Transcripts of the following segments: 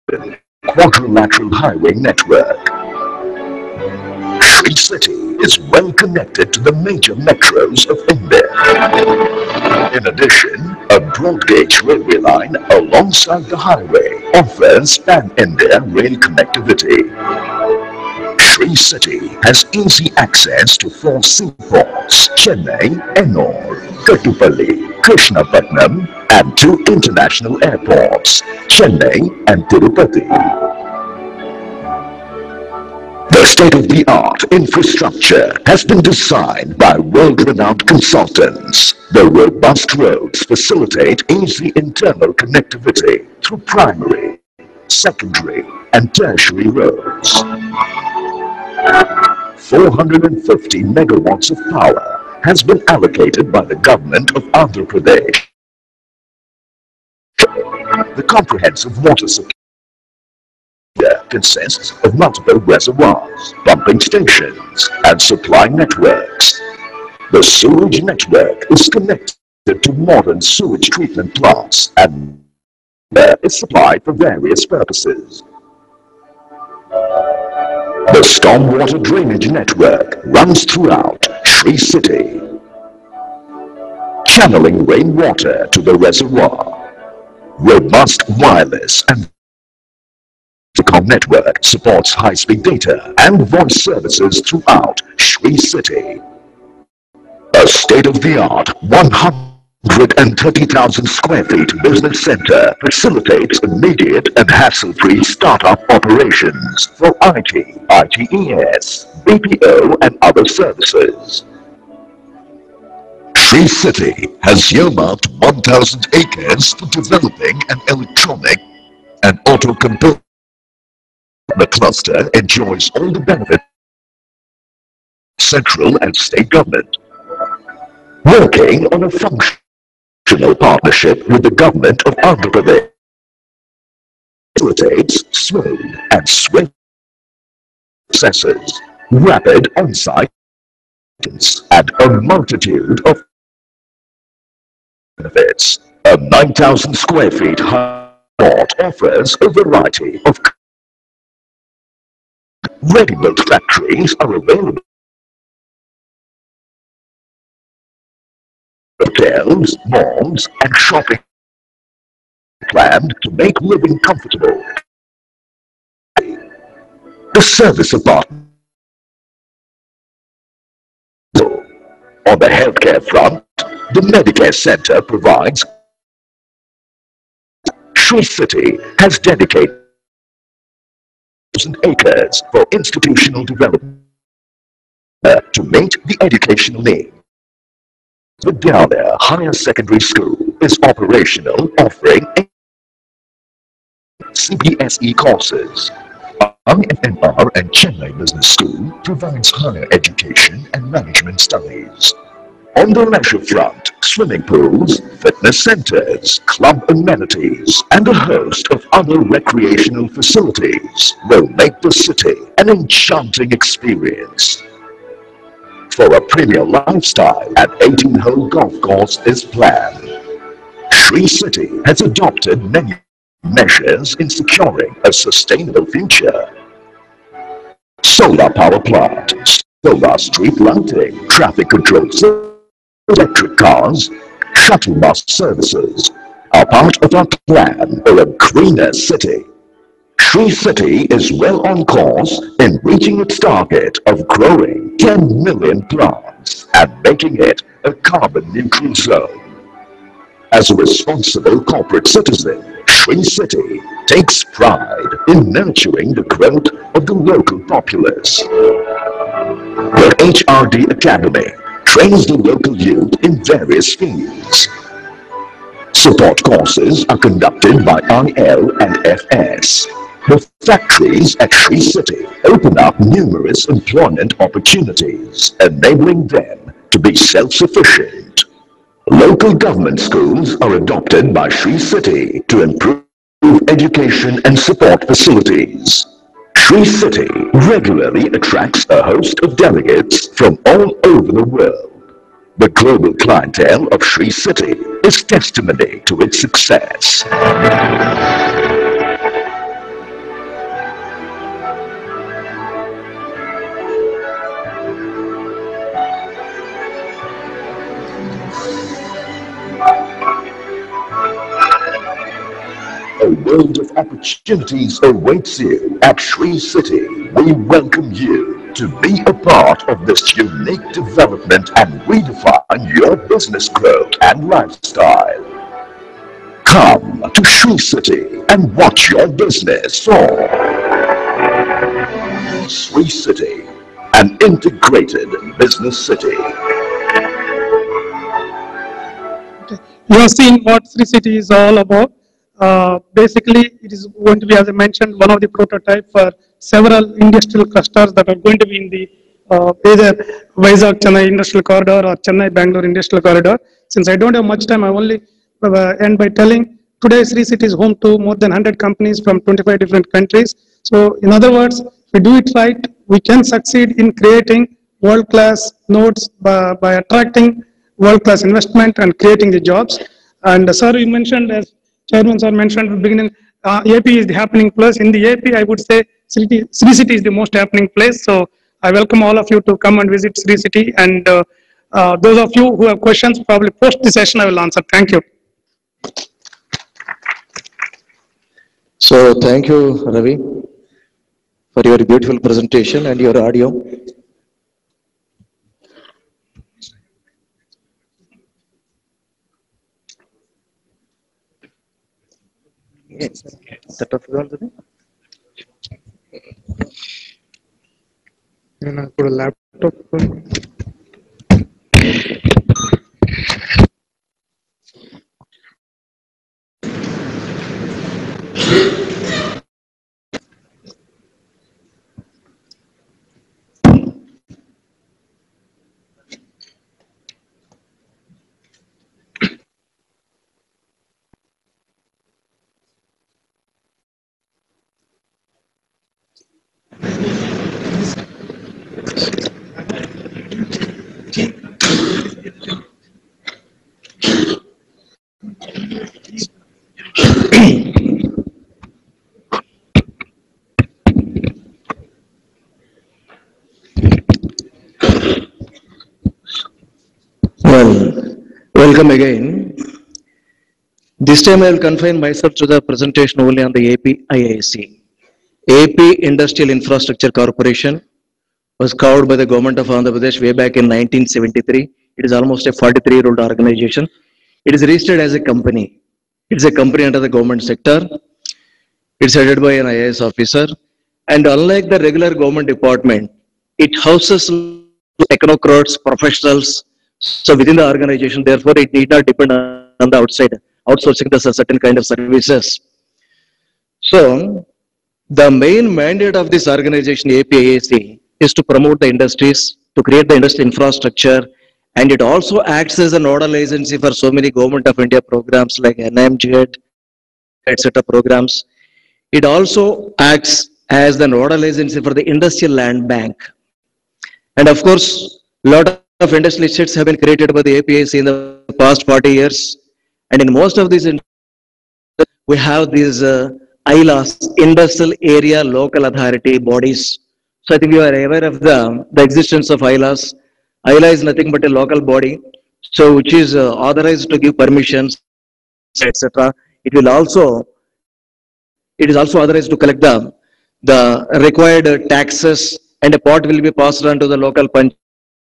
quadrilateral highway network. Sri City is well connected to the major metros of India. In addition, a broad gauge railway line alongside the highway offers pan-India rail connectivity. Sri City has easy access to four seaports: Chennai, Ennore, Kattupalli, Krishnapatnam, and two international airports, Chennai and Tirupati. The state-of-the-art infrastructure has been designed by world-renowned consultants. The robust roads facilitate easy internal connectivity through primary, secondary, and tertiary roads. 450 megawatts of power has been allocated by the government of Andhra Pradesh. The comprehensive water supply consists of multiple reservoirs, pumping stations, and supply networks. The sewage network is connected to modern sewage treatment plants and is supplied for various purposes. The stormwater drainage network runs throughout Sri City, channeling rainwater to the reservoir. Robust wireless and telecom network supports high-speed data and voice services throughout Sri City. A state-of-the-art 130,000 square feet business center facilitates immediate and hassle-free startup operations for IT, ITES, BPO, and other services. Sri City has earmarked 1,000 acres for developing an electronic and auto component. The cluster enjoys all the benefits of central and state government. Working on a functional partnership with the government of Andhra Pradesh facilitates smooth and swift processes, rapid on-site and a multitude of benefits. A 9,000 square feet high court offers a variety of ready-built factories are available. Hotels, malls, and shopping planned to make living comfortable. The service apartment. On the healthcare front, the Medicare Center provides. Sri City has dedicated 1,000 acres for institutional development to meet the educational need. Vidyalaya Higher Secondary School is operational, offering CBSE courses. IFMR and Chennai Business School provides higher education and management studies. On the leisure front, swimming pools, fitness centers, club amenities, and a host of other recreational facilities will make the city an enchanting experience. For a premier lifestyle, an 18-hole golf course is planned. Sri City has adopted many measures in securing a sustainable future. Solar power plant, solar street lighting, traffic control systems, electric cars, shuttle bus services are part of our plan for a greener city. Sri City is well on course in reaching its target of growing 10 million plants and making it a carbon neutral zone. As a responsible corporate citizen, Sri City takes pride in nurturing the growth of the local populace. The HRD Academy trains the local youth in various fields. Support courses are conducted by IL and FS. The factories at Sri City open up numerous employment opportunities, enabling them to be self-sufficient. Local government schools are adopted by Sri City to improve education and support facilities. Sri City regularly attracts a host of delegates from all over the world. The global clientele of Sri City is testimony to its success. world of opportunities awaits you at Sri City. We welcome you to be a part of this unique development and redefine your business growth and lifestyle. Come to Sri City and watch your business soar. Sri City, an integrated business city. You have seen what Sri City is all about. Basically, it is going to be, as I mentioned, one of the prototype for several industrial clusters that are going to be in the either Vizag Chennai Industrial Corridor or Chennai Bangalore Industrial Corridor. Since I don't have much time, I only end by telling today Sri City is home to more than 100 companies from 25 different countries. So, in other words, if we do it right, we can succeed in creating world-class nodes by attracting world-class investment and creating the jobs. And sir, you mentioned, as Chairman sir mentioned at the beginning, AP is the happening place. In the AP, I would say Sri City is the most happening place. So I welcome all of you to come and visit Sri City. And those of you who have questions, probably post the session, I will answer. Thank you. So thank you, Ravi, for your beautiful presentation and your audio. laptop. Well, welcome again. This time I will confine myself to the presentation only on the AP IISc. AP Industrial Infrastructure Corporation was carved by the government of Andhra Pradesh way back in 1973. It is almost a 43-year-old organization. It is registered as a company. It is a company under the government sector. It is headed by an IAS officer. And unlike the regular government department, it houses technocrats, professionals. So within the organization, therefore, it need not depend on the outside, outsourcing the certain kind of services. So the main mandate of this organization, APIAC, is to promote the industries, to create the industry infrastructure, and it also acts as a nodal agency for so many Government of India programs like NMGED, etc. programs. It also acts as the nodal agency for the Industrial Land Bank. And of course, a lot of industrial estates have been created by the APIAC in the past 40 years. And in most of these, we have these ILAs, Industrial Area Local Authority bodies. So I think you are aware of the existence of ILAs. ILA is nothing but a local body, so which is authorized to give permissions, etc. It is also authorized to collect the required taxes, and a part will be passed on to the local punch.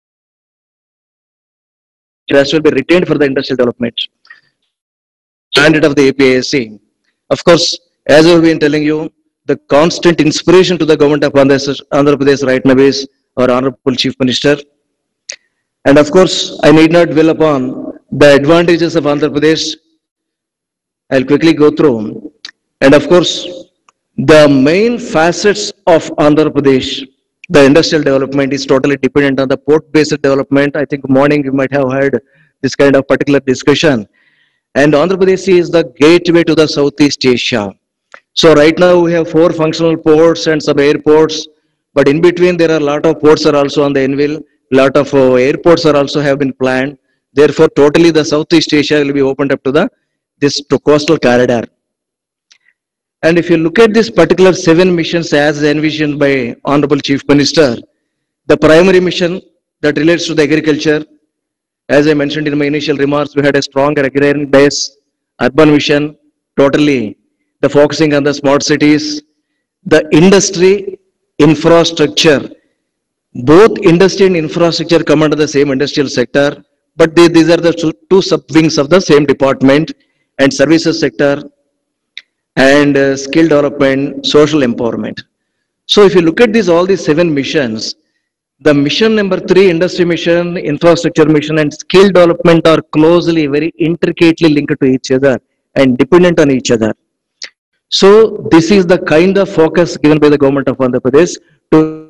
Rest will be retained for the industrial development. Mandate of the APIAC. Of course, as I've been telling you, the constant inspiration to the government of Andhra Pradesh right now is our Honorable Chief Minister. And of course, I need not dwell upon the advantages of Andhra Pradesh. I'll quickly go through. And of course, the main facets of Andhra Pradesh, the industrial development is totally dependent on the port-based development. I think morning you might have heard this kind of particular discussion. And Andhra Pradesh is the gateway to the Southeast Asia. So right now we have 4 functional ports and some airports, but in between there are a lot of ports are also on the anvil. A lot of airports are also have been planned. Therefore, totally the Southeast Asia will be opened up to this coastal corridor. And if you look at this particular 7 missions as envisioned by Honorable Chief Minister, the primary mission that relates to the agriculture, as I mentioned in my initial remarks, we had a strong agrarian base, urban mission, totally the focusing on the smart cities, the industry infrastructure. Both industry and infrastructure come under the same industrial sector, but these are the two sub-wings of the same department, and services sector and skill development, social empowerment. So if you look at all these 7 missions, the mission number 3, industry mission, infrastructure mission, and skill development are closely, very intricately linked to each other and dependent on each other. So this is the kind of focus given by the government of Andhra Pradesh to,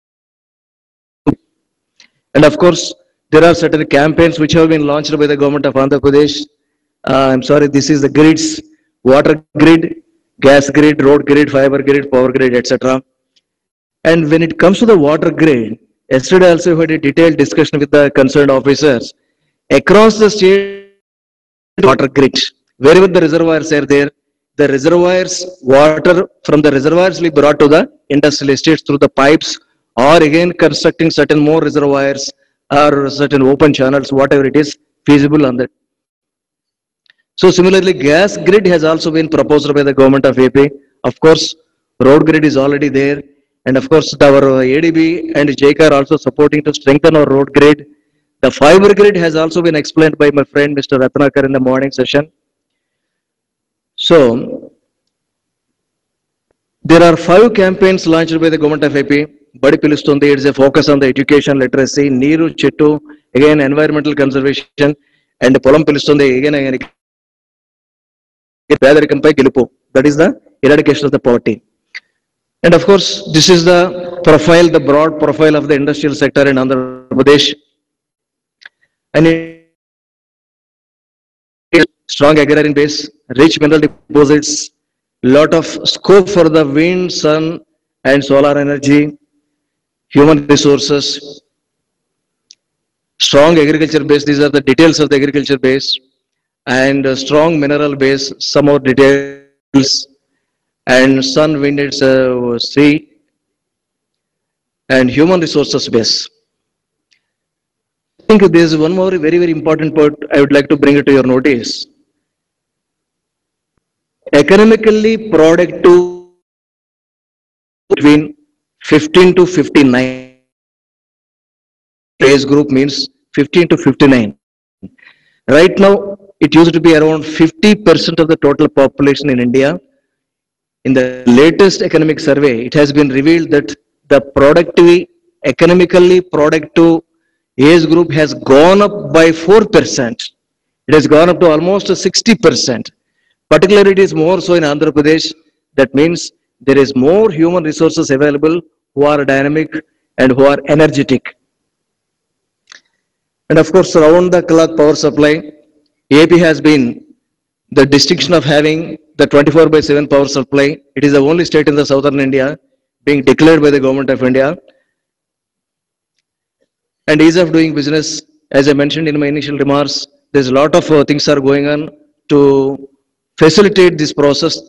and of course, there are certain campaigns which have been launched by the government of Andhra Pradesh. I'm sorry, this is the grids, water grid, gas grid, road grid, fiber grid, power grid, etc. And when it comes to the water grid, yesterday also we had a detailed discussion with the concerned officers. Across the state water grid, wherever the reservoirs are there, the reservoirs, water from the reservoirs will be brought to the industrial estates through the pipes, or again constructing certain more reservoirs or certain open channels, whatever it is feasible on that. So similarly, gas grid has also been proposed by the government of AP. Of course, road grid is already there. And of course, our ADB and JICA are also supporting to strengthen our road grid. The fiber grid has also been explained by my friend Mr. Ratnakar in the morning session. So, there are 5 campaigns launched by the government of AP. Badi Pilustundi, it is a focus on the education, literacy, Neeru Chettu, again environmental conservation, and Polam Pilustundi, again that is the eradication of the poverty. And of course, this is the profile, the broad profile of the industrial sector in Andhra Pradesh. And strong agrarian base, rich mineral deposits, lot of scope for the wind, sun, and solar energy, human resources, strong agriculture base. These are the details of the agriculture base, and strong mineral base, some more details, and sun, wind, sea, and human resources base. I think there is one more very, very important point I would like to bring it to your notice. Economically productive between 15 to 59. Age group means 15 to 59. Right now, it used to be around 50% of the total population in India. In the latest economic survey, it has been revealed that the economically productive age group has gone up by 4%. It has gone up to almost 60%. Particularly, it is more so in Andhra Pradesh. That means there is more human resources available who are dynamic and who are energetic. And of course, around the clock power supply, AP has been the distinction of having the 24/7 power supply. It is the only state in the southern India being declared by the government of India. And ease of doing business, as I mentioned in my initial remarks, there's a lot of things are going on to facilitate this process.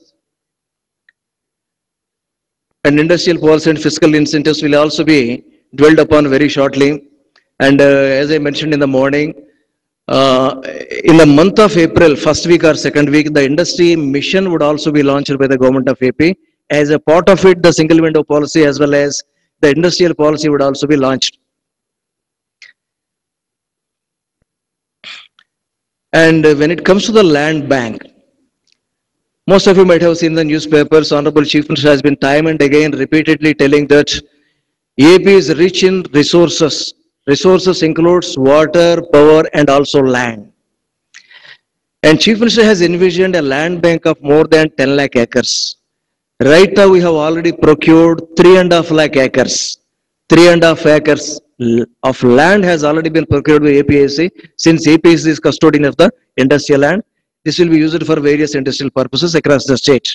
And industrial policy and fiscal incentives will also be dwelled upon very shortly. And as I mentioned in the morning, in the month of April, first week or second week, the industry mission would also be launched by the government of AP. As a part of it, the single window policy as well as the industrial policy would also be launched. And when it comes to the land bank, most of you might have seen the newspapers. Honorable Chief Minister has been time and again repeatedly telling that AP is rich in resources. Resources includes water, power, and also land. And Chief Minister has envisioned a land bank of more than 10 lakh acres. Right now, we have already procured 3.5 lakh acres. 3.5 acres of land has already been procured by APIC. Since APIC is custodian of the industrial land, this will be used for various industrial purposes across the state.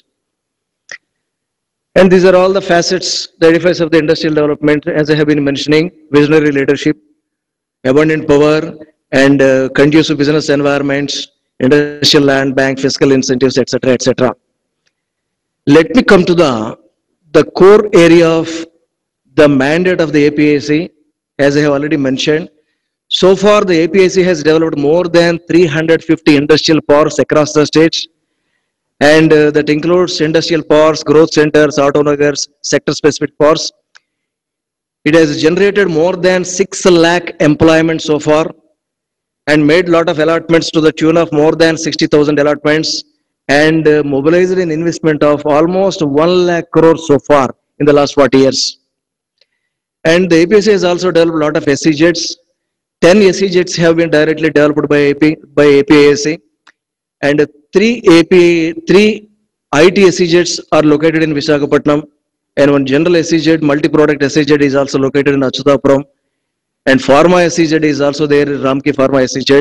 And these are all the facets, the edifice of the industrial development, as I have been mentioning: visionary leadership, abundant power, and conducive business environments, industrial land bank, fiscal incentives, etc., etc. Let me come to the core area of the mandate of the APIC. As I have already mentioned, so far the APIC has developed more than 350 industrial parks across the states, And that includes industrial parks, growth centers, autonagars, sector-specific parks. It has generated more than 6 lakh employment so far and made lot of allotments to the tune of more than 60,000 allotments and mobilized an investment of almost 1 lakh crore so far in the last 40 years. And the APSA has also developed a lot of SEZs. 10 SEZs have been directly developed by APASC, and 3 IT SEZs are located in Visakhapatnam, and one general SEZ, multi-product SEZ is also located in Achutapuram, and Pharma SEZ is also there, Ramki Pharma SEZ.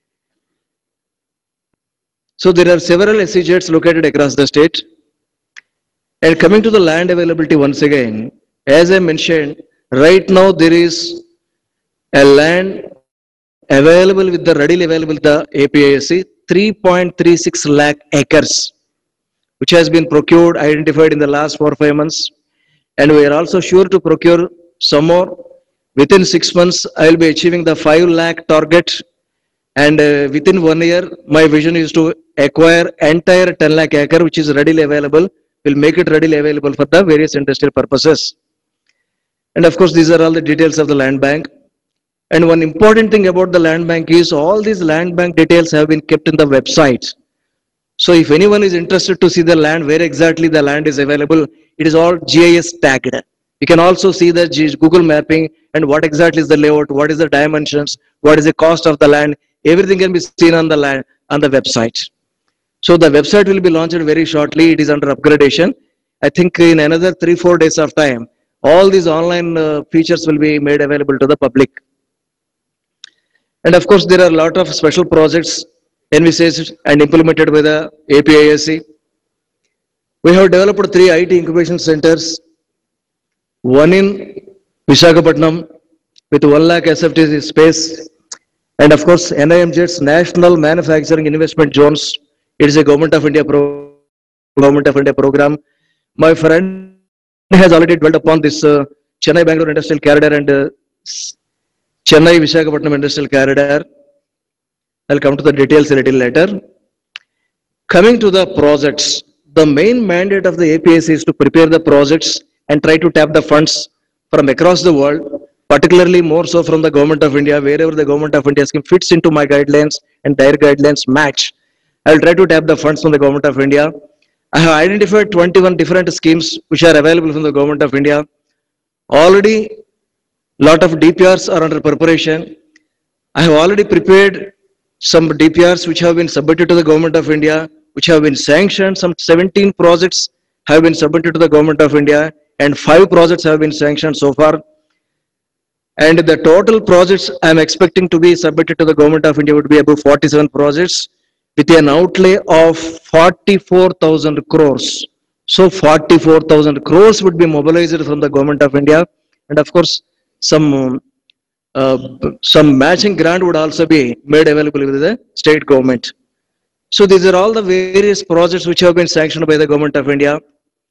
So there are several SEZs located across the state. And coming to the land availability once again, as I mentioned, right now there is a land available with the readily available with the APASC, 3.36 lakh acres, which has been procured, identified in the last 4 or 5 months. And we are also sure to procure some more. Within 6 months, I will be achieving the 5 lakh target. And within 1 year, my vision is to acquire entire 10 lakh acre, which is readily available. We'll make it readily available for the various industrial purposes. And of course, these are all the details of the land bank. And one important thing about the land bank is all these land bank details have been kept in the website. So if anyone is interested to see the land, where exactly the land is available, it is all GIS tagged. You can also see the Google mapping and what exactly is the layout, what is the dimensions, what is the cost of the land. Everything can be seen on the land on the website. So the website will be launched very shortly. It is under upgradation. I think in another 3-4 days of time, all these online features will be made available to the public. And of course, there are a lot of special projects envisaged and implemented by the APASC. We have developed 3 IT incubation centers, one in Visakhapatnam with 1 lakh SFT space, and of course NIMJET's National Manufacturing Investment Zones. It is a Government of India program. My friend has already dwelt upon this Chennai Bangalore Industrial Corridor and Chennai Visakhapatnam Industrial Corridor. I'll come to the details a little later. Coming to the projects, the main mandate of the APSC is to prepare the projects and try to tap the funds from across the world, particularly more so from the Government of India. Wherever the Government of India scheme fits into my guidelines and their guidelines match, I will try to tap the funds from the Government of India. I have identified 21 different schemes which are available from the Government of India. Already, lot of DPRs are under preparation. I have already prepared some DPRs which have been submitted to the Government of India, which have been sanctioned. Some 17 projects have been submitted to the Government of India, and 5 projects have been sanctioned so far. And the total projects I am expecting to be submitted to the Government of India would be about 47 projects with an outlay of 44,000 crores. So 44,000 crores would be mobilized from the Government of India, and of course some matching grant would also be made available with the state government. So these are all the various projects which have been sanctioned by the Government of India.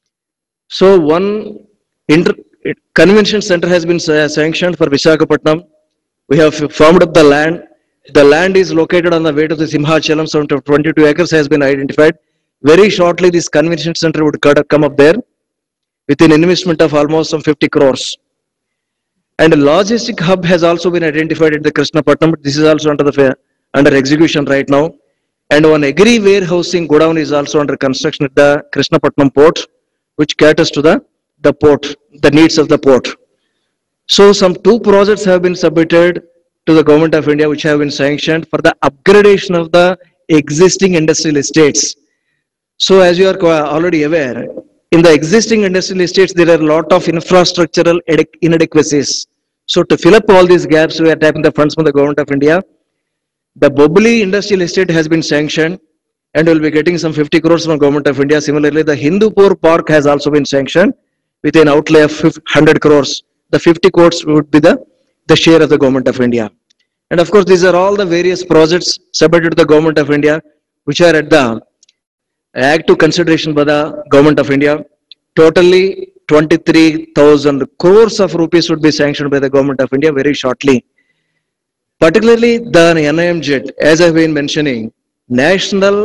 So one convention center has been sanctioned for Visakhapatnam. We have formed up the land. The land is located on the way to the Simhachalam, so 22 acres has been identified. Very shortly, this convention center would come up there with an investment of almost some 50 crores. And a logistic hub has also been identified at the Krishnapatnam. This is also under execution right now. And one agri warehousing godown is also under construction at the Krishnapatnam port, which caters to the port, the needs of the port. So some 2 projects have been submitted to the Government of India, which have been sanctioned for the upgradation of the existing industrial estates. So as you are already aware, in the existing industrial estates, there are a lot of infrastructural inadequacies. So to fill up all these gaps, we are tapping the funds from the Government of India. The Bobli industrial estate has been sanctioned and will be getting some 50 crores from Government of India. Similarly, the Hindupur Park has also been sanctioned with an outlay of 100 crores. The 50 crores would be the share of the Government of India. And of course, these are all the various projects submitted to the Government of India, which are at the active consideration by the Government of India. Totally 23,000 crores of rupees would be sanctioned by the Government of India very shortly. Particularly the NIMJET, as I have been mentioning, National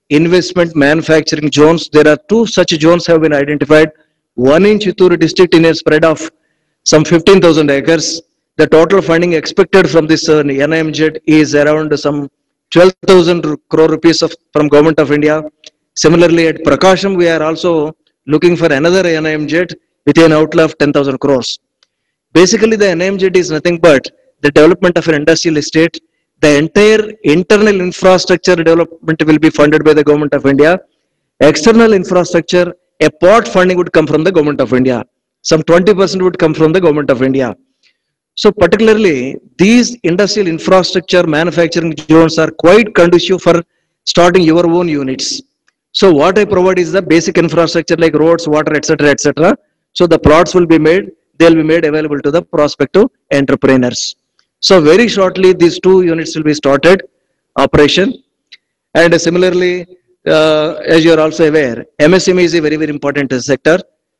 investment manufacturing zones. There are two such zones have been identified. One in Chittoor district in a spread of some 15,000 acres. The total funding expected from this NIMZ is around some 12,000 crore rupees from Government of India. Similarly, at Prakasham, we are also looking for another NIMZ with an outlay of 10,000 crores. Basically, the NIMZ is nothing but the development of an industrial estate. The entire internal infrastructure development will be funded by the Government of India. External infrastructure, a part funding would come from the Government of India. Some 20% would come from the Government of India. So particularly, these industrial infrastructure manufacturing zones are quite conducive for starting your own units. So what I provide is the basic infrastructure like roads, water, etc., etc. So the plots will be made, they'll be made available to the prospective entrepreneurs. So very shortly, these two units will be started operation. And similarly, as you are also aware, MSME is a very, very important sector.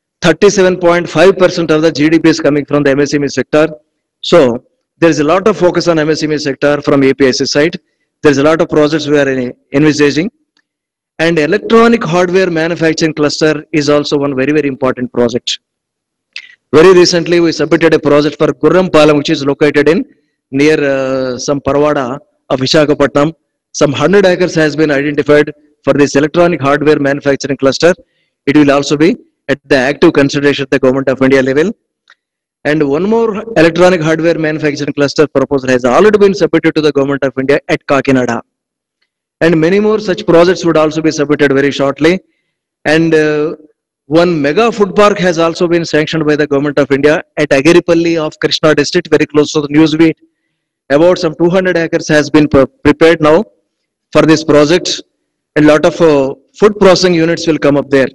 37.5% of the GDP is coming from the MSME sector. So there is a lot of focus on MSME sector from APIC side. There is a lot of projects we are envisaging. And electronic hardware manufacturing cluster is also one very, very important project. Very recently, we submitted a project for Gurram Palam, which is located in near some Parwada of Visakhapatnam. Some 100 acres has been identified for this electronic hardware manufacturing cluster. It will also be at the active consideration at the Government of India level. And one more electronic hardware manufacturing cluster proposal has already been submitted to the Government of India at Kakinada. And many more such projects would also be submitted very shortly. And one mega food park has also been sanctioned by the Government of India at Agiripalli of Krishna district, very close to the Newsbeat. About some 200 acres has been prepared now for this project. A lot of food processing units will come up there.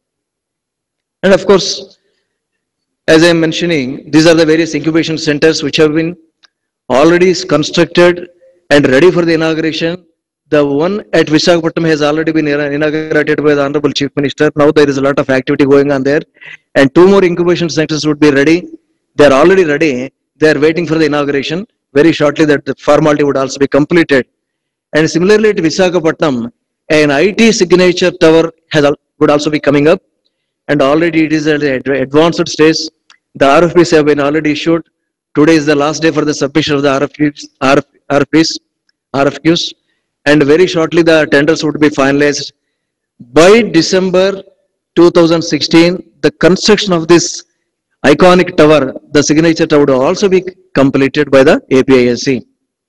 And of course, as I am mentioning, these are the various incubation centers which have been already constructed and ready for the inauguration. The one at Visakhapatnam has already been inaugurated by the Honorable Chief Minister. Now there is a lot of activity going on there. And two more incubation centers would be ready. They are already ready. They are waiting for the inauguration. Very shortly that the formality would also be completed. And similarly at Visakhapatnam, an IT signature tower would also be coming up. And already it is at the advanced stage. The RFPs have been already issued. Today is the last day for the submission of the RFQs. And very shortly the tenders would be finalized. By December 2016, the construction of this iconic tower, the signature tower, would also be completed by the APISC.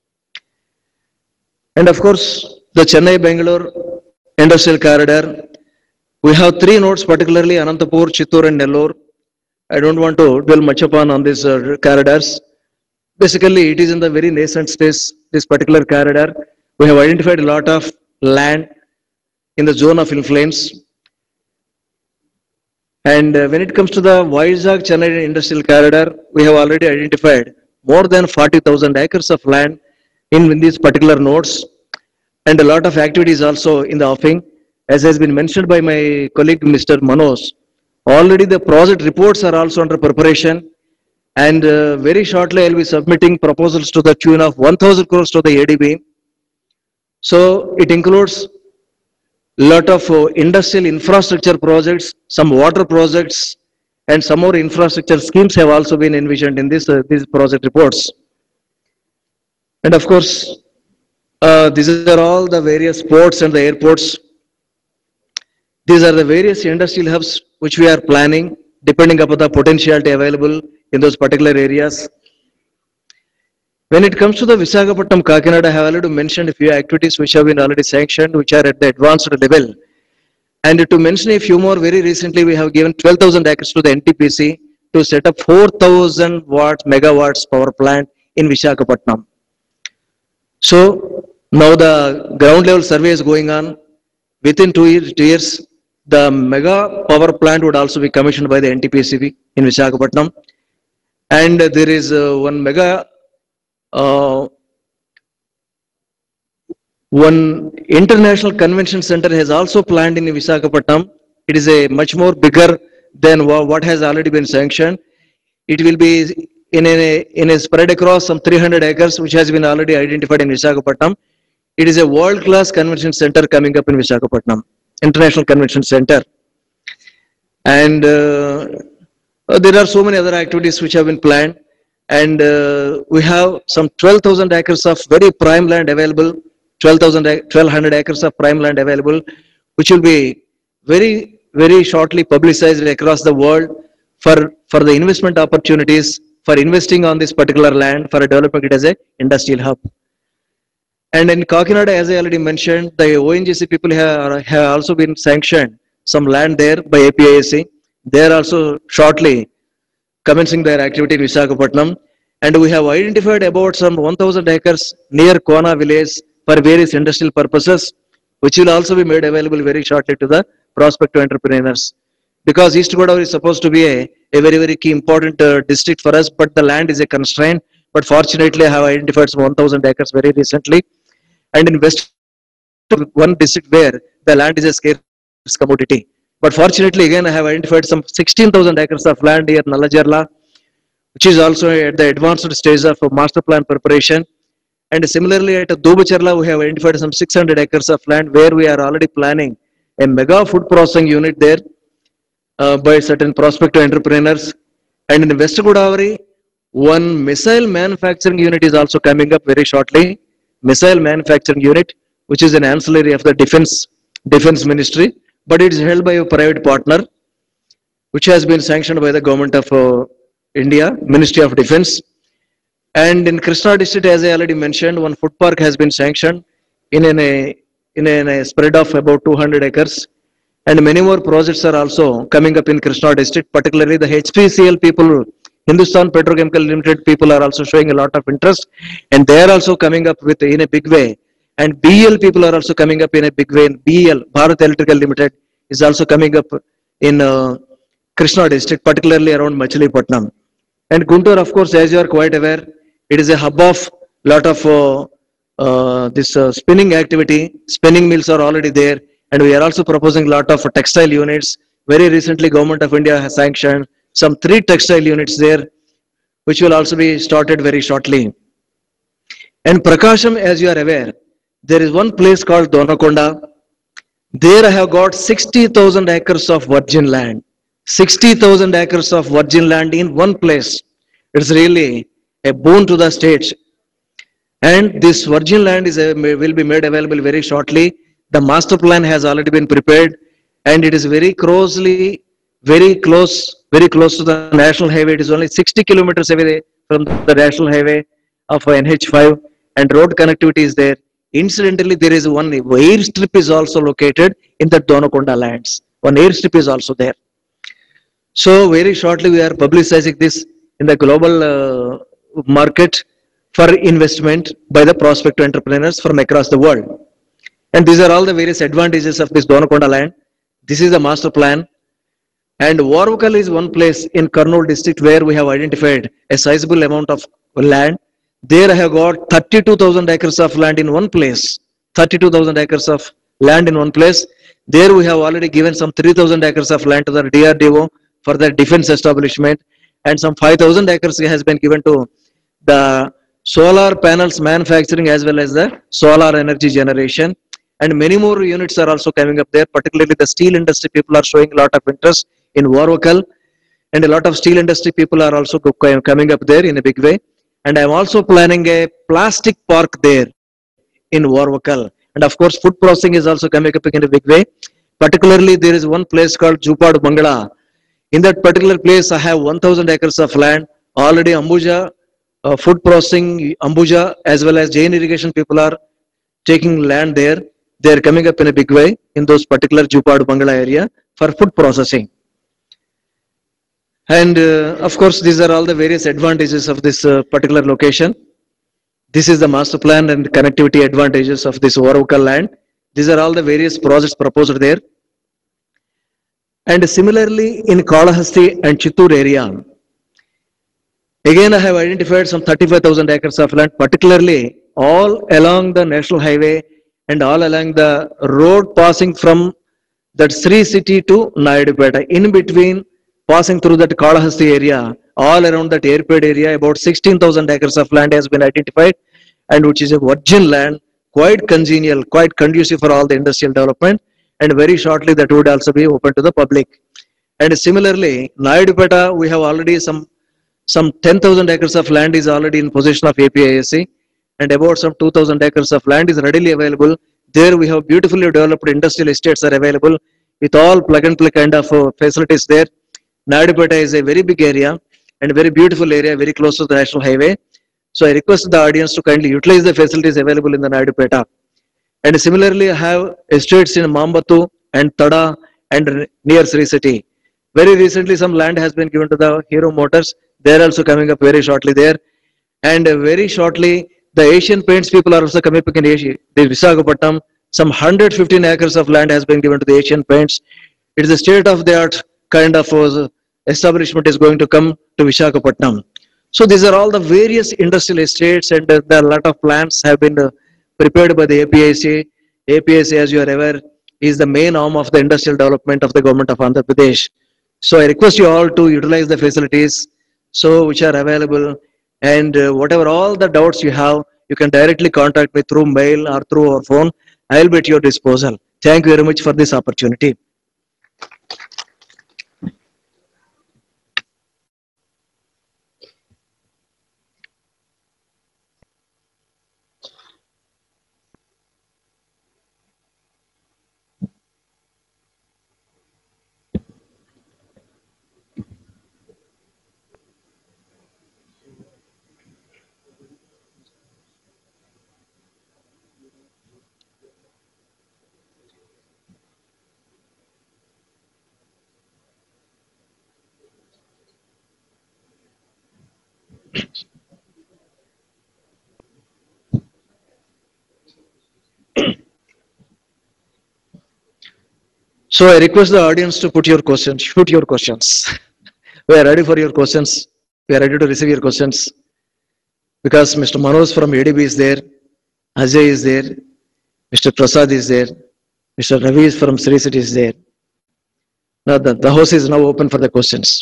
And of course, the Chennai-Bangalore Industrial Corridor, we have three nodes, particularly Anantapur, Chittoor and Nellore. I don't want to dwell much upon on these corridors. Basically, it is in the very nascent stage, this particular corridor. We have identified a lot of land in the zone of influence. And when it comes to the Vizag-Chennai Industrial Corridor, we have already identified more than 40,000 acres of land in these particular nodes. And a lot of activities also in the offing. As has been mentioned by my colleague, Mr. Manoj, already the project reports are also under preparation. And very shortly, I will be submitting proposals to the tune of 1,000 crores to the ADB. So it includes a lot of industrial infrastructure projects, some water projects, and some more infrastructure schemes have also been envisioned in these project reports. And of course, these are all the various ports and the airports. These are the various industrial hubs which we are planning, depending upon the potentiality available in those particular areas. When it comes to the Visakhapatnam, Kakinada, I have already mentioned a few activities which have been already sanctioned, which are at the advanced level. And to mention a few more, very recently we have given 12,000 acres to the NTPC to set up 4,000 megawatts power plant in Visakhapatnam. So now the ground level survey is going on. Within 2 years, the mega power plant would also be commissioned by the NTPC in Visakhapatnam. And there is one mega one international convention center has also planned in Visakhapatnam. It is a much more bigger than what has already been sanctioned. It will be in a spread across some 300 acres, which has been already identified in Visakhapatnam. It is a world-class convention center coming up in Visakhapatnam, International Convention Center. And there are so many other activities which have been planned. And we have some 12,000 acres of very prime land available, 1,200 acres of prime land available, which will be very, very shortly publicized across the world for the investment opportunities, for investing on this particular land, for developing it as a industrial hub. And in Kakinada, as I already mentioned, the ONGC people have also been sanctioned some land there by APIAC. They are also shortly commencing their activity in Visakhapatnam. And we have identified about some 1,000 acres near Kona village for various industrial purposes, which will also be made available very shortly to the prospective entrepreneurs. Because East Godavari is supposed to be a very, very key important district for us, but the land is a constraint. But fortunately, I have identified some 1,000 acres very recently. And in West, one district where the land is a scarce commodity. But fortunately, again, I have identified some 16,000 acres of land near Nalajarla, which is also at the advanced stage of master plan preparation. And similarly, at Dobacharla, we have identified some 600 acres of land where we are already planning a mega food processing unit there by certain prospective entrepreneurs. And in West Godavari, one missile manufacturing unit is also coming up very shortly. Missile manufacturing unit, which is an ancillary of the defense ministry, but it is held by a private partner, which has been sanctioned by the government of India, Ministry of Defense. And in Krishna district, as I already mentioned, one food park has been sanctioned in a spread of about 200 acres. And many more projects are also coming up in Krishna district, particularly the HPCL people, Hindustan Petrochemical Limited people are also showing a lot of interest, and they are also coming up with in a big way. And BEL people are also coming up in a big way. In BEL, Bharat Electrical Limited, is also coming up in Krishna district, particularly around Machilipatnam. And Guntur, of course, as you are quite aware, it is a hub of lot of this spinning activity. Spinning mills are already there, and we are also proposing a lot of textile units. Very recently, Government of India has sanctioned some 3 textile units there, which will also be started very shortly. And Prakasham, as you are aware, there is one place called Donakonda. There I have got 60,000 acres of virgin land. 60,000 acres of virgin land in one place. It's really a boon to the state. And this virgin land will be made available very shortly. The master plan has already been prepared, and it is very close to the national highway. It is only 60 kilometers away from the national highway of NH5, and road connectivity is there. Incidentally, there is one airstrip is also located in the Donakonda lands. One airstrip is also there. So very shortly we are publicizing this in the global market for investment by the prospective entrepreneurs from across the world. And these are all the various advantages of this Donakonda land. This is the master plan. And Warvakal is one place in Kurnool district where we have identified a sizable amount of land. There I have got 32,000 acres of land in one place. 32,000 acres of land in one place. There we have already given some 3,000 acres of land to the DRDO for the defense establishment, and some 5,000 acres has been given to the solar panels manufacturing as well as the solar energy generation. And many more units are also coming up there, particularly the steel industry people are showing a lot of interest in Warvakal, and a lot of steel industry people are also coming up there in a big way. And I am also planning a plastic park there in Warvakal. And of course, food processing is also coming up in a big way. Particularly, there is one place called Jupad Bangala. In that particular place, I have 1,000 acres of land. Already Ambuja, food processing, Ambuja, as well as Jain irrigation people are taking land there. They are coming up in a big way in those particular Jupad Bangala area for food processing. And of course, these are all the various advantages of this particular location. This is the master plan and connectivity advantages of this Warvakal land. These are all the various projects proposed there. And similarly, in Kalahasti and Chittoor area, again I have identified some 35,000 acres of land, particularly all along the national highway and all along the road passing from that Sri City to Nayadupeta. In between, passing through that Kalahasti area, all around that airport area, about 16,000 acres of land has been identified, and which is a virgin land, quite congenial, quite conducive for all the industrial development, and very shortly that would also be open to the public. And similarly, Naidupeta, we have already some 10,000 acres of land is already in possession of APIIC, and about some 2,000 acres of land is readily available. There we have beautifully developed industrial estates are available with all plug and play kind of facilities there. Naidupeta is a very big area and very beautiful area, very close to the national highway. So I request the audience to kindly utilize the facilities available in the Naidupeta. And similarly, I have estates in Mambatu and Tada and near Sri City. Very recently, some land has been given to the Hero Motors. They are also coming up very shortly there. And very shortly, the Asian Paints people are also coming up in Asia. The Visakhapatnam, some 115 acres of land has been given to the Asian Paints. It is a state-of-the-art kind of establishment is going to come to Visakhapatnam. So these are all the various industrial estates, and there are a lot of plans have been prepared by the APIIC. APIIC, as you are aware, is the main arm of the industrial development of the government of Andhra Pradesh. So I request you all to utilize the facilities which are available, and whatever all the doubts you have, you can directly contact me through mail or through our phone. I will be at your disposal. Thank you very much for this opportunity. So I request the audience to put your questions, shoot your questions. We are ready for your questions. We are ready to receive your questions. Because Mr. Manoj from ADB is there, Ajay is there, Mr. Prasad is there, Mr. Ravi is from Sri City is there. Now the house is now open for the questions.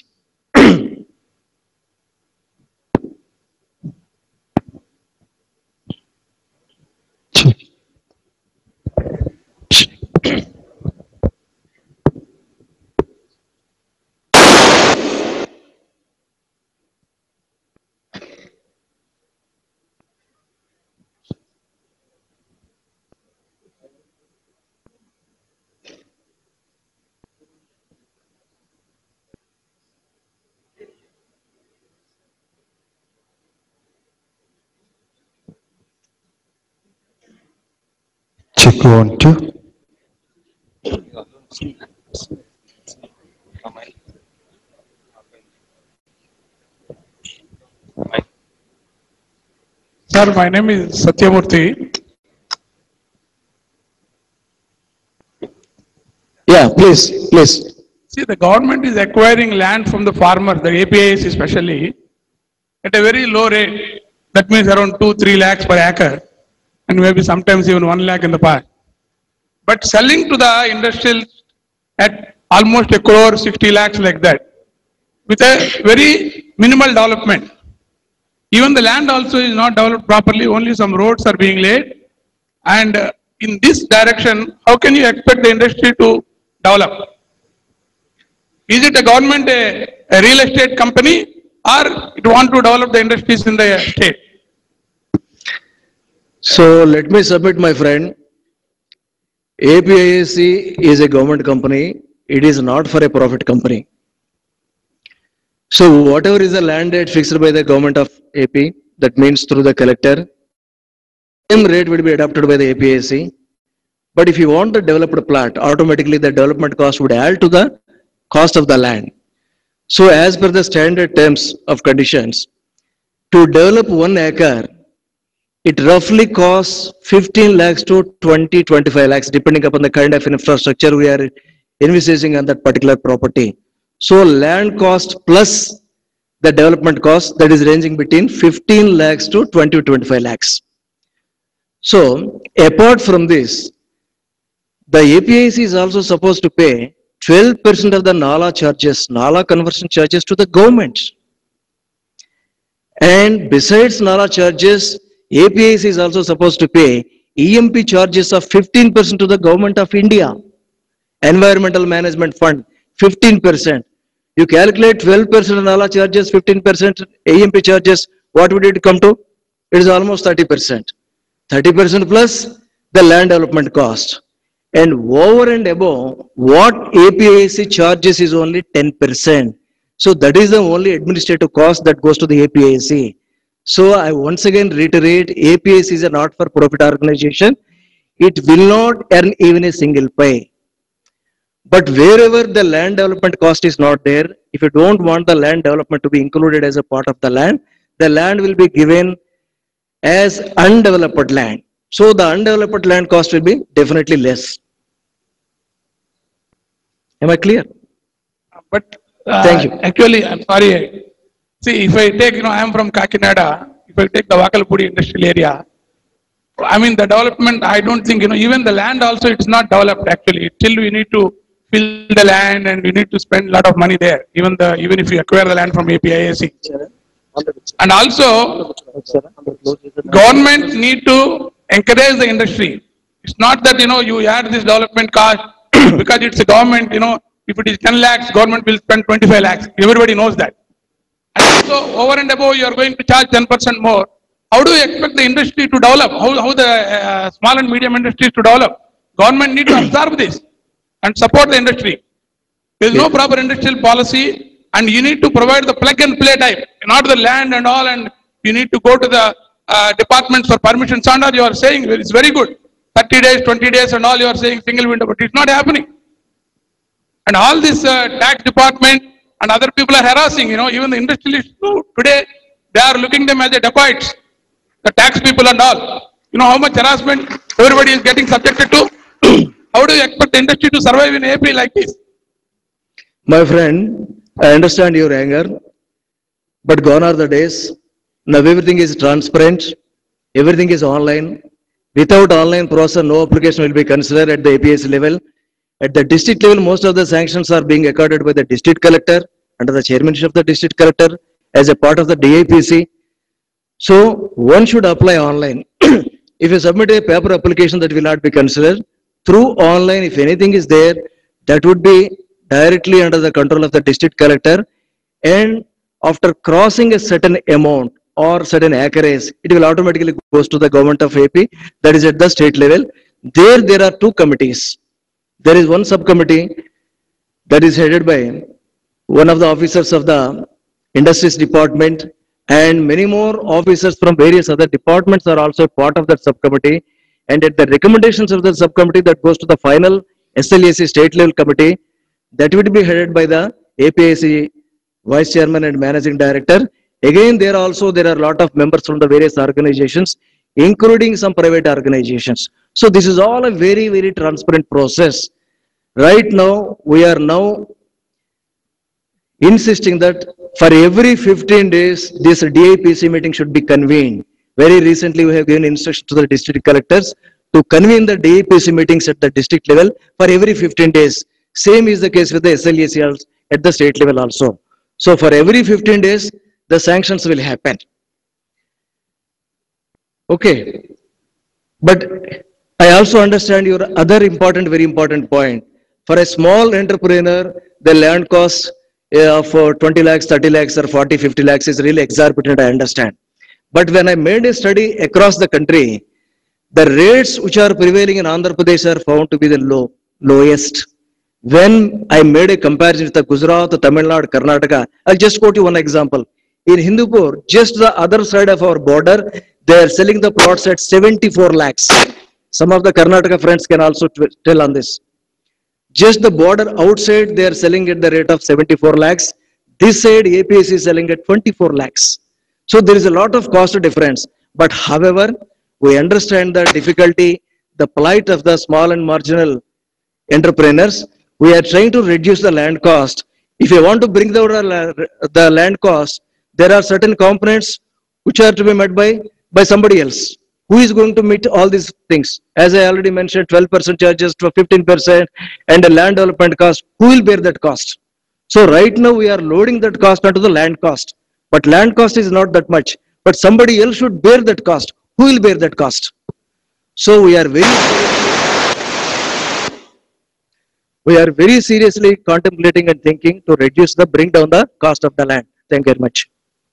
Check 1, 2. Sir, my name is Satyamurthy. Yeah, please. See, the government is acquiring land from the farmer, the APIIC especially, at a very low rate. That means around 2-3 lakhs per acre, and maybe sometimes even 1 lakh in the past. But selling to the industrial at almost 1 crore, 60 lakhs like that, with a very minimal development. Even the land also is not developed properly, only some roads are being laid. And in this direction, how can you expect the industry to develop? Is it a government, a real estate company, or it want to develop the industries in the state? So let me submit, my friend. APIIC is a government company. It is not for a profit company. So whatever is the land rate fixed by the government of AP, that means through the collector, same rate will be adopted by the APIIC. But if you want the developed plot, automatically the development cost would add to the cost of the land. So as per the standard terms of conditions, to develop 1 acre, it roughly costs 15 lakhs to 20-25 lakhs, depending upon the kind of infrastructure we are envisaging on that particular property. So land cost plus the development cost, that is ranging between 15 lakhs to 20-25 lakhs. So apart from this, the APIIC is also supposed to pay 12% of the NALA charges, NALA conversion charges to the government. And besides NALA charges, APIIC is also supposed to pay EMP charges of 15% to the government of India. Environmental Management Fund, 15%. You calculate 12% Nala charges, 15% EMP charges, what would it come to? It is almost 30%. 30% plus the land development cost. And over and above, what APIC charges is only 10%. So that is the only administrative cost that goes to the APIC. So I once again reiterate, APIC is a not-for-profit organization. It will not earn even a single pay. But wherever the land development cost is not there, if you don't want the land development to be included as a part of the land will be given as undeveloped land. So the undeveloped land cost will be definitely less. Am I clear? But Thank you. Actually, I'm sorry. See, if I take, I am from Kakinada. If I take the Vakalpudi industrial area, I mean the development, I don't think, even the land also, it's not developed actually. Till we need to fill the land and we need to spend a lot of money there, even if we acquire the land from APIAC. And also, government need to encourage the industry. It's not that, you add this development cost because it's a government, if it is 10 lakhs, government will spend 25 lakhs. Everybody knows that. And also, over and above, you are going to charge 10% more. How do you expect the industry to develop? How the small and medium industries to develop? Government need to absorb this and support the industry. There is no proper industrial policy, and you need to provide the plug and play type, not the land and all, and you need to go to the departments for permission. Sandar, you are saying it's very good. 30 days, 20 days and all, you are saying single window, but it's not happening. And all this tax department and other people are harassing, even the industrialists today, they are looking them as a dacoits, the tax people and all. You know how much harassment everybody is getting subjected to? How do you expect the industry to survive in AP like this? My friend, I understand your anger, but gone are the days. Now everything is transparent, everything is online. Without online process, no application will be considered at the APIC level. At the district level, most of the sanctions are being accorded by the district collector under the chairmanship of the district collector as a part of the DIPC. So one should apply online. If you submit a paper application, that will not be considered. Through online, if anything is there, that would be directly under the control of the district collector. And after crossing a certain amount or certain acreage, it will automatically goes to the government of AP, that is at the state level. There are two committees. There is one subcommittee that is headed by one of the officers of the Industries Department, and many more officers from various other departments are also part of that subcommittee. And at the recommendations of the subcommittee that goes to the final SLAC state level committee, that would be headed by the APIC Vice Chairman and Managing Director. Again, there are a lot of members from the various organizations, including some private organizations. So this is all a very, very transparent process. Right now, we are now insisting that for every 15 days, this DIPC meeting should be convened. Very recently, we have given instructions to the district collectors to convene the DIPC meetings at the district level for every 15 days. Same is the case with the SLAC at the state level also. So for every 15 days, the sanctions will happen. Okay. But I also understand your other important, very important point. For a small entrepreneur, the land cost of 20 lakhs, 30 lakhs or 40, 50 lakhs is really exorbitant, I understand. But when I made a study across the country, the rates which are prevailing in Andhra Pradesh are found to be the lowest. When I made a comparison with the Gujarat, Tamil Nadu, Karnataka, I'll just quote you one example. In Hindupur, just the other side of our border, they are selling the plots at 74 lakhs. Some of the Karnataka friends can also tell on this. Just the border outside, they are selling at the rate of 74 lakhs. This side, APIC is selling at 24 lakhs. So there is a lot of cost difference. But however, we understand the difficulty, the plight of the small and marginal entrepreneurs. We are trying to reduce the land cost. If you want to bring down the land cost, there are certain components which are to be met by somebody else. Who is going to meet all these things? As I already mentioned, 12% charges to 15% and a land development cost. Who will bear that cost? So right now we are loading that cost onto the land cost. But land cost is not that much. But somebody else should bear that cost. Who will bear that cost? So we are very seriously contemplating and thinking to bring down the cost of the land. Thank you very much.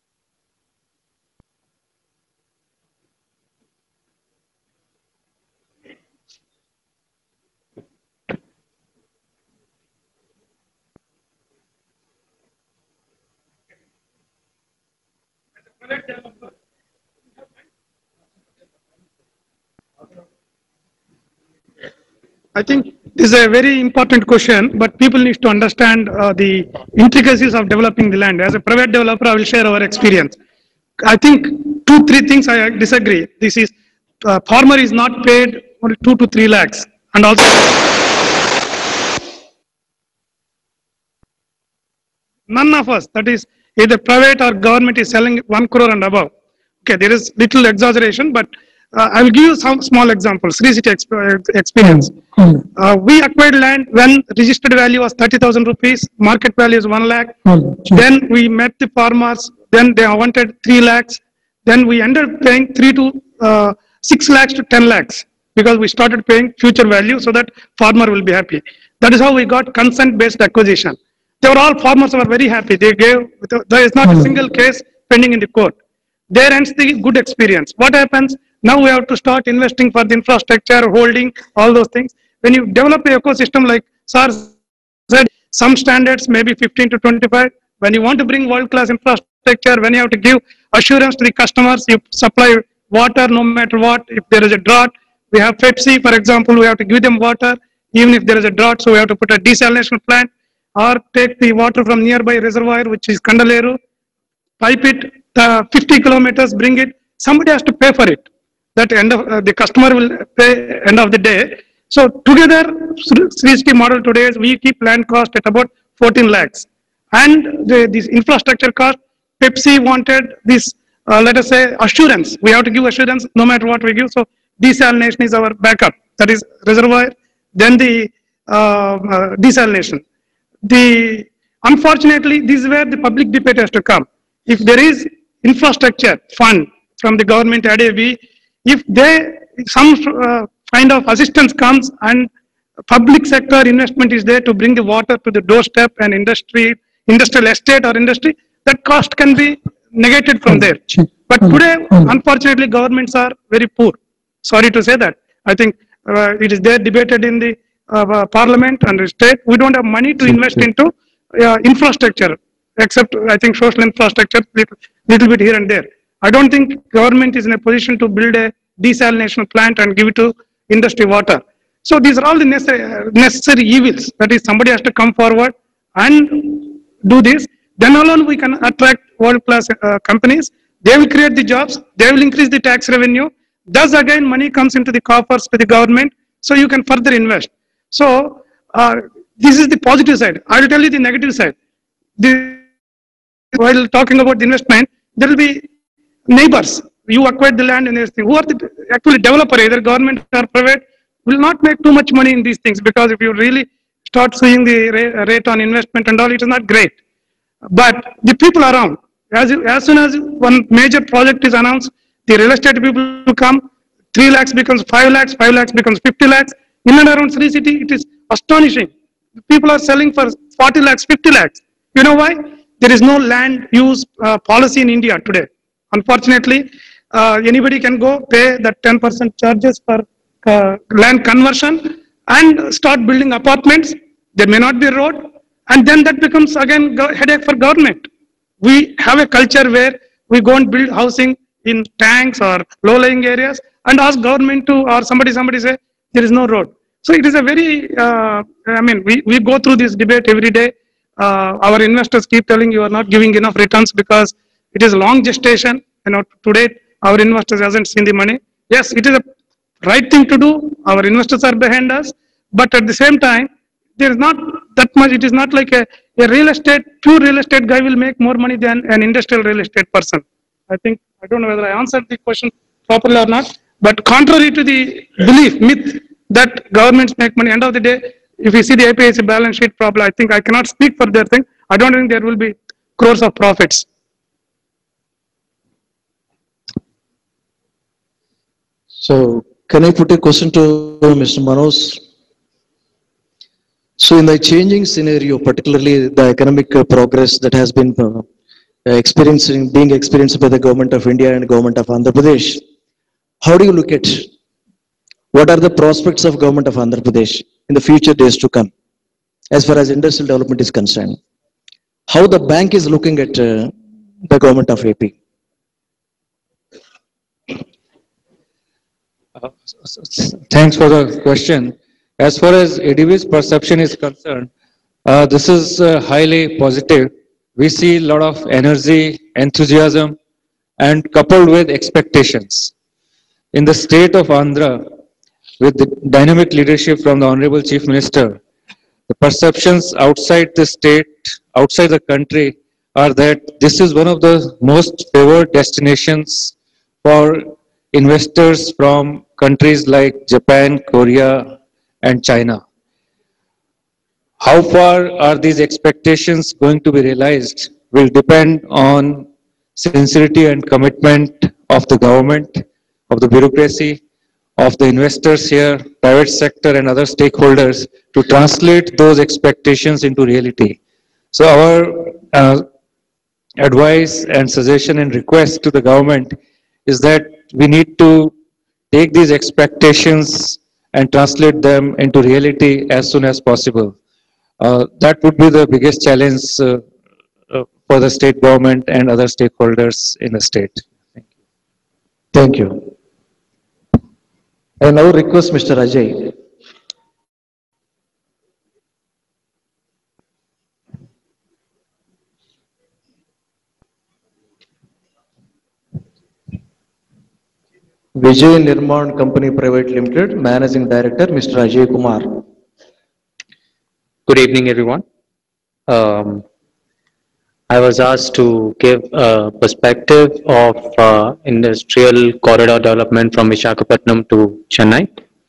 I think this is a very important question, but people need to understand the intricacies of developing the land. As a private developer, I will share our experience. I think 2-3 things I disagree. This is farmer is not paid only 2 to 3 lakhs, and also none of us, that is either private or government, is selling 1 crore and above. Okay, there is little exaggeration, but I will give you some small examples. Sri City experience. We acquired land when registered value was 30,000 rupees, market value is 1 lakh. Then we met the farmers, then they wanted 3 lakhs. Then we ended up paying 6 lakhs to 10 lakhs because we started paying future value so that farmer will be happy. That is how we got consent-based acquisition. They were all farmers were very happy. They gave, there is not a single case pending in the court. There ends the good experience. What happens? Now we have to start investing for the infrastructure, holding, all those things. When you develop an ecosystem like SAR said, some standards maybe 15 to 25. When you want to bring world-class infrastructure, when you have to give assurance to the customers, you supply water no matter what. If there is a drought, we have Pepsi, for example, we have to give them water even if there is a drought. So we have to put a desalination plant or take the water from nearby reservoir, which is Kandaleru, pipe it 50 kilometers, bring it. Somebody has to pay for it. That end of the customer will pay end of the day. So together, Sri City model today is we keep land cost at about 14 lakhs, and this infrastructure cost. Pepsi wanted this, let us say, assurance. We have to give assurance no matter what we give. So desalination is our backup. That is reservoir, then the desalination. Unfortunately, this is where the public debate has to come. If there is infrastructure fund from the government ADB, if some kind of assistance comes and public sector investment is there to bring the water to the doorstep and industrial estate or industry, that cost can be negated from there. But today, unfortunately, governments are very poor. Sorry to say that. I think it is there debated in the parliament and the state. We don't have money to invest into infrastructure, except I think social infrastructure, little bit here and there. I don't think government is in a position to build a desalination plant and give it to industry water. So these are all the necessary evils. That is, somebody has to come forward and do this. Then alone we can attract world-class companies. They will create the jobs. They will increase the tax revenue. Thus again, money comes into the coffers to the government. So you can further invest. So this is the positive side. I will tell you the negative side. While talking about the investment, there will be neighbors. You acquired the land and everything. Who are the actually developer, either government or private, will not make too much money in these things, because if you really start seeing the rate on investment and all, it is not great. But the people around, as soon as one major project is announced, the real estate people come, 3 lakhs becomes 5 lakhs, 5 lakhs becomes 50 lakhs. In and around Sri City, it is astonishing. People are selling for 40 lakhs, 50 lakhs. You know why? There is no land use policy in India today. Unfortunately, anybody can go pay that 10% charges for land conversion and start building apartments. There may not be a road, and then that becomes again headache for government. We have a culture where we go and build housing in tanks or low-lying areas and ask government to, or somebody say there is no road. So it is a very, we go through this debate every day. Our investors keep telling you are not giving enough returns because it is a long gestation. Today our investors hasn't seen the money. Yes, it is a right thing to do. Our investors are behind us, but at the same time, there is not that much. It is not like a pure real estate guy will make more money than an industrial real estate person. I don't know whether I answered the question properly or not, but contrary to the myth that governments make money, end of the day, if you see the APIC balance sheet problem, I cannot speak for their thing. I don't think there will be crores of profits. So Can I put a question to Mr. Manoj? So in the changing scenario, particularly the economic progress that has been being experienced by the government of India and government of Andhra Pradesh, how do you look at what are the prospects of government of Andhra Pradesh in the future days to come, as far as industrial development is concerned? How the bank is looking at the government of AP? Thanks for the question. As far as ADB's perception is concerned, this is highly positive. We see a lot of energy, enthusiasm, and coupled with expectations. In the state of Andhra, with the dynamic leadership from the Honorable Chief Minister, the perceptions outside the state, outside the country, are that this is one of the most favored destinations for investors from countries like Japan, Korea, and China. How far are these expectations going to be realized will depend on sincerity and commitment of the government, of the bureaucracy, of the investors here, private sector and other stakeholders to translate those expectations into reality. So our advice and suggestion and request to the government is that we need to take these expectations and translate them into reality as soon as possible. That would be the biggest challenge for the state government and other stakeholders in the state. Thank you. I now request Mr. Ajay. Vijay Nirman Company Private Limited, Managing Director, Mr. Ajay Kumar. Good evening, everyone. I was asked to give a perspective of industrial corridor development from Visakhapatnam to Chennai.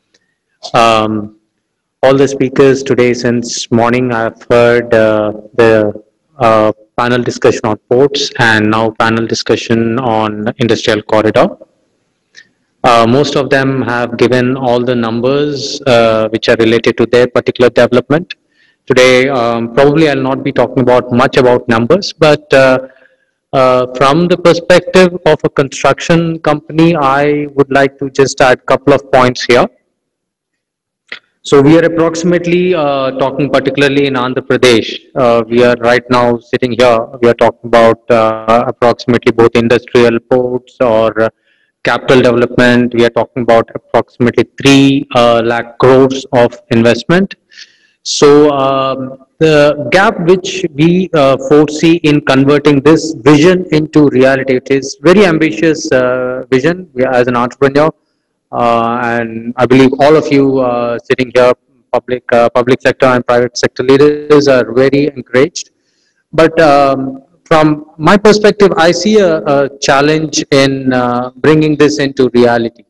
All the speakers today since morning, I've heard the panel discussion on ports and now panel discussion on industrial corridor. Most of them have given all the numbers which are related to their particular development. Today, probably I'll not be talking about much about numbers, but from the perspective of a construction company, I would like to just add a couple of points here. So we are approximately talking particularly in Andhra Pradesh. We are right now sitting here, we are talking about approximately both industrial ports or capital development. We are talking about approximately 3 lakh crores of investment. So the gap which we foresee in converting this vision into reality, it is very ambitious vision as an entrepreneur, and I believe all of you sitting here, public sector and private sector leaders are very encouraged. But from my perspective, I see a challenge in bringing this into reality.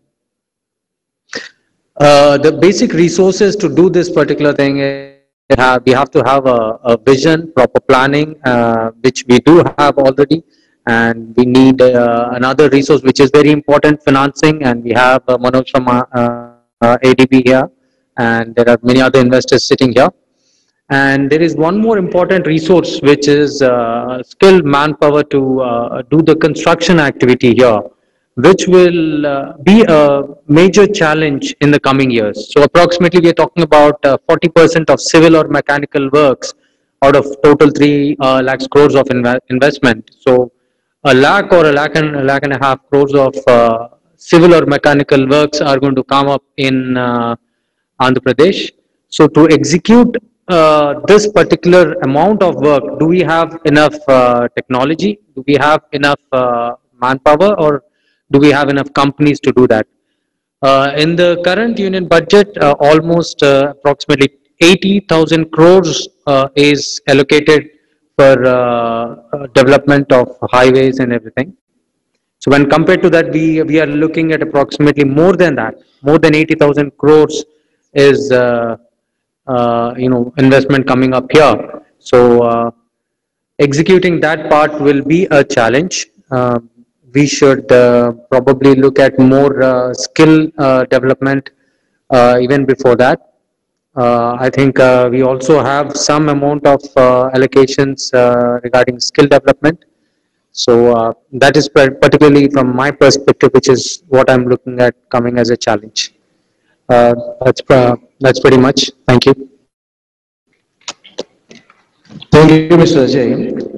The basic resources to do this particular thing is we have to have a vision, proper planning, which we do have already, and we need another resource which is very important, financing, and we have Manoj from ADB here, and there are many other investors sitting here. And there is one more important resource which is skilled manpower to do the construction activity here, which will be a major challenge in the coming years. So approximately we are talking about 40% of civil or mechanical works out of total 3 lakhs crores of investment. So a lakh or a lakh and a half crores of civil or mechanical works are going to come up in Andhra Pradesh. So to execute this particular amount of work, do we have enough technology? Do we have enough manpower, or do we have enough companies to do that? In the current union budget, almost approximately 80,000 crores is allocated for development of highways and everything. So when compared to that, we are looking at approximately more than that. More than 80,000 crores is investment coming up here. So executing that part will be a challenge. we should probably look at more skill development even before that. I think we also have some amount of allocations regarding skill development. So that is particularly from my perspective, which is what I'm looking at coming as a challenge. That's pretty much. Thank you. Thank you, Mr. Ajay.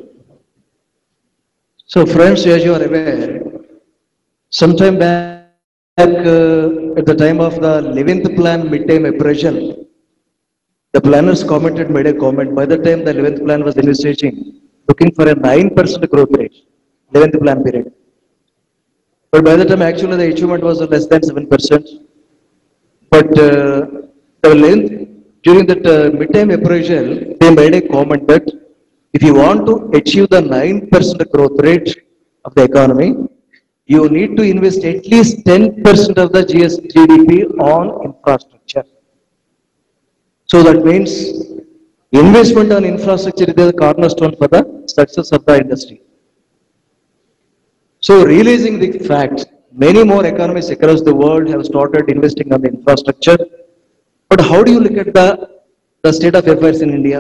So friends, as you are aware, sometime back at the time of the 11th plan midterm appraisal, the planners commented, made a comment. By the time the 11th plan was envisaging, looking for a 9% growth rate, 11th plan period. But by the time actually the achievement was less than 7%. But the length, during that midterm appraisal, they made a comment that if you want to achieve the 9% growth rate of the economy, you need to invest at least 10% of the GDP on infrastructure. So that means investment on infrastructure is the cornerstone for the success of the industry. So realizing the fact, many more economies across the world have started investing on the infrastructure. But how do you look at the state of affairs in India?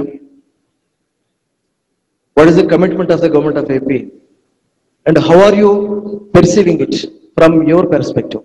What is the commitment of the government of AP? And how are you perceiving it from your perspective?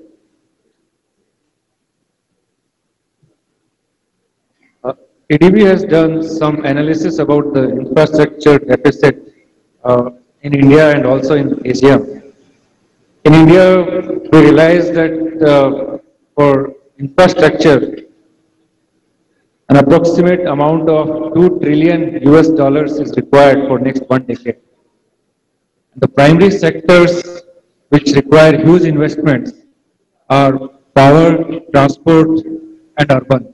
ADB has done some analysis about the infrastructure deficit in India and also in Asia. In India, we realize that for infrastructure, an approximate amount of $2 trillion is required for next 1 decade. The primary sectors which require huge investments are power, transport, and urban.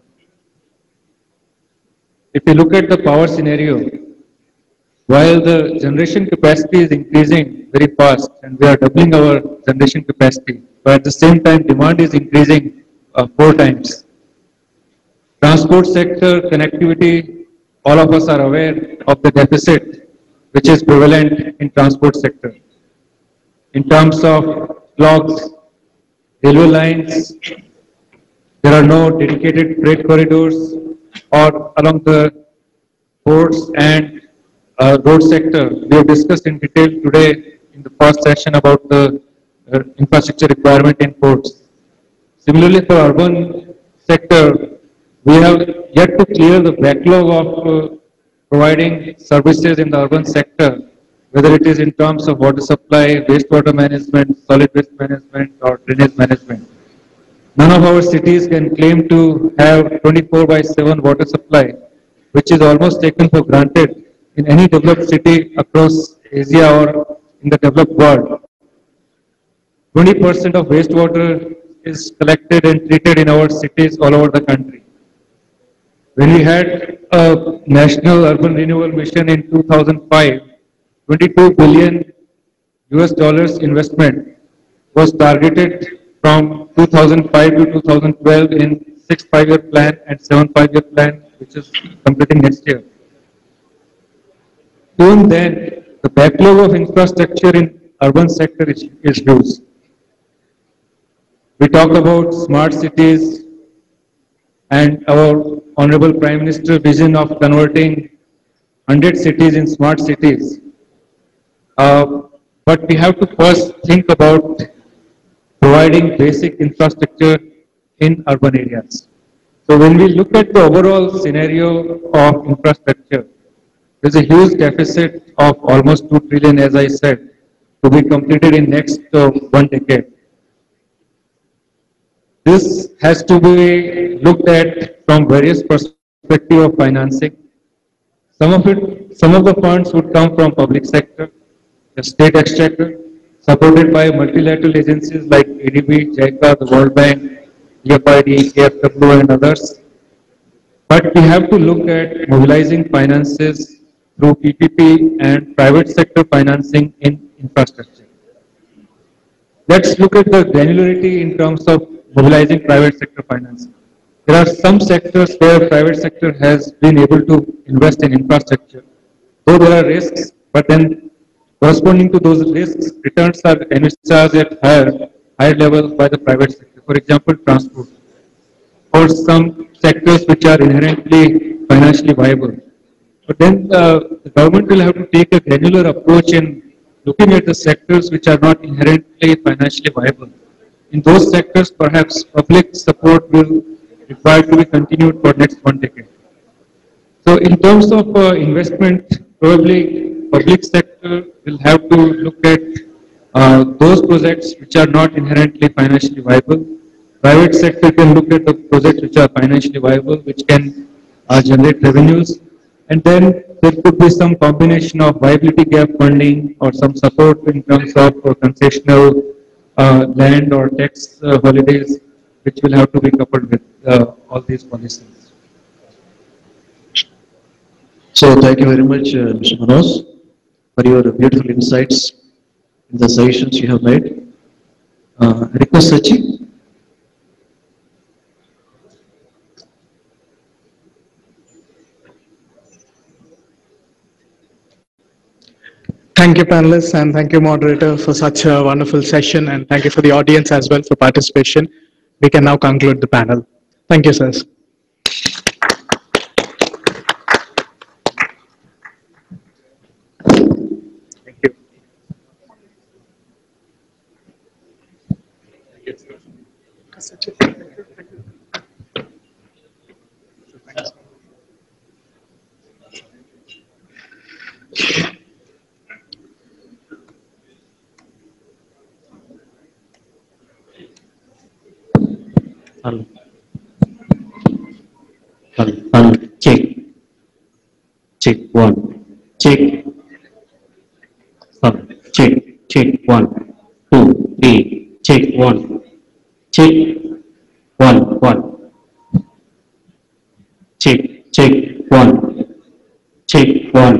If you look at the power scenario, while the generation capacity is increasing very fast and we are doubling our generation capacity, but at the same time demand is increasing 4 times. Transport sector connectivity, all of us are aware of the deficit which is prevalent in transport sector. In terms of clocks, railway lines, there are no dedicated freight corridors or along the ports and road sector. We have discussed in detail today in the first session about the infrastructure requirement in ports. Similarly, for urban sector, we have yet to clear the backlog of providing services in the urban sector, whether it is in terms of water supply, wastewater management, solid waste management, or drainage management. None of our cities can claim to have 24/7 water supply, which is almost taken for granted in any developed city across Asia or in the developed world. 20% of wastewater is collected and treated in our cities all over the country. When we had a national urban renewal mission in 2005, $22 billion investment was targeted from 2005 to 2012 in 6 5-year plan and 7 5-year plan, which is completing next year. Even then, the backlog of infrastructure in urban sector is huge. We talk about smart cities and our Honorable Prime Minister vision of converting 100 cities in smart cities. But we have to first think about providing basic infrastructure in urban areas. So when we look at the overall scenario of infrastructure, there's a huge deficit of almost 2 trillion, as I said, to be completed in next 1 decade. This has to be looked at from various perspectives of financing. Some of the funds would come from public sector, the state exchequer, supported by multilateral agencies like ADB, JICA, the World Bank, EFID, KFW, and others. But we have to look at mobilizing finances through PPP and private sector financing in infrastructure. Let's look at the granularity in terms of mobilizing private sector financing. There are some sectors where private sector has been able to invest in infrastructure. Though there are risks, but then Corresponding to those risks, returns are envisaged at higher level by the private sector. For example, transport, or some sectors which are inherently financially viable. But then the government will have to take a granular approach in looking at the sectors which are not inherently financially viable. In those sectors, perhaps public support will require to be continued for next 1 decade. So in terms of investment, probably public sector will have to look at those projects which are not inherently financially viable. Private sector can look at the projects which are financially viable, which can generate revenues. And then there could be some combination of viability gap funding or some support in terms of concessional land or tax holidays, which will have to be coupled with all these policies. So thank you very much, Mr. Manoj, for your beautiful insights in the suggestions you have made. Request Sachi. Thank you, panelists, and thank you, moderator, for such a wonderful session, and thank you for the audience as well for participation. We can now conclude the panel. Thank you, sirs. Thank you. Hello. Hello. Check. Check one. Check. Hello. Check. Check one. 2, 3. Check one. Check. One. Check. Check one. Check one.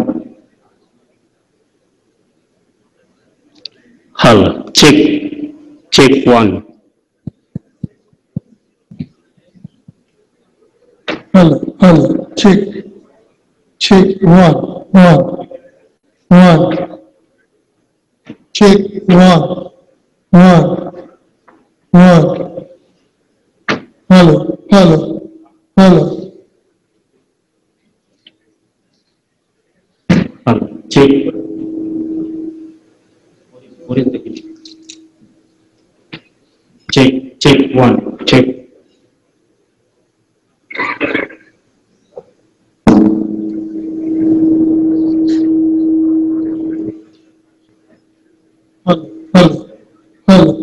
Hello. Check. Check one. Hello, check, one, check, one, hello, Check. What is the check one, check. hello,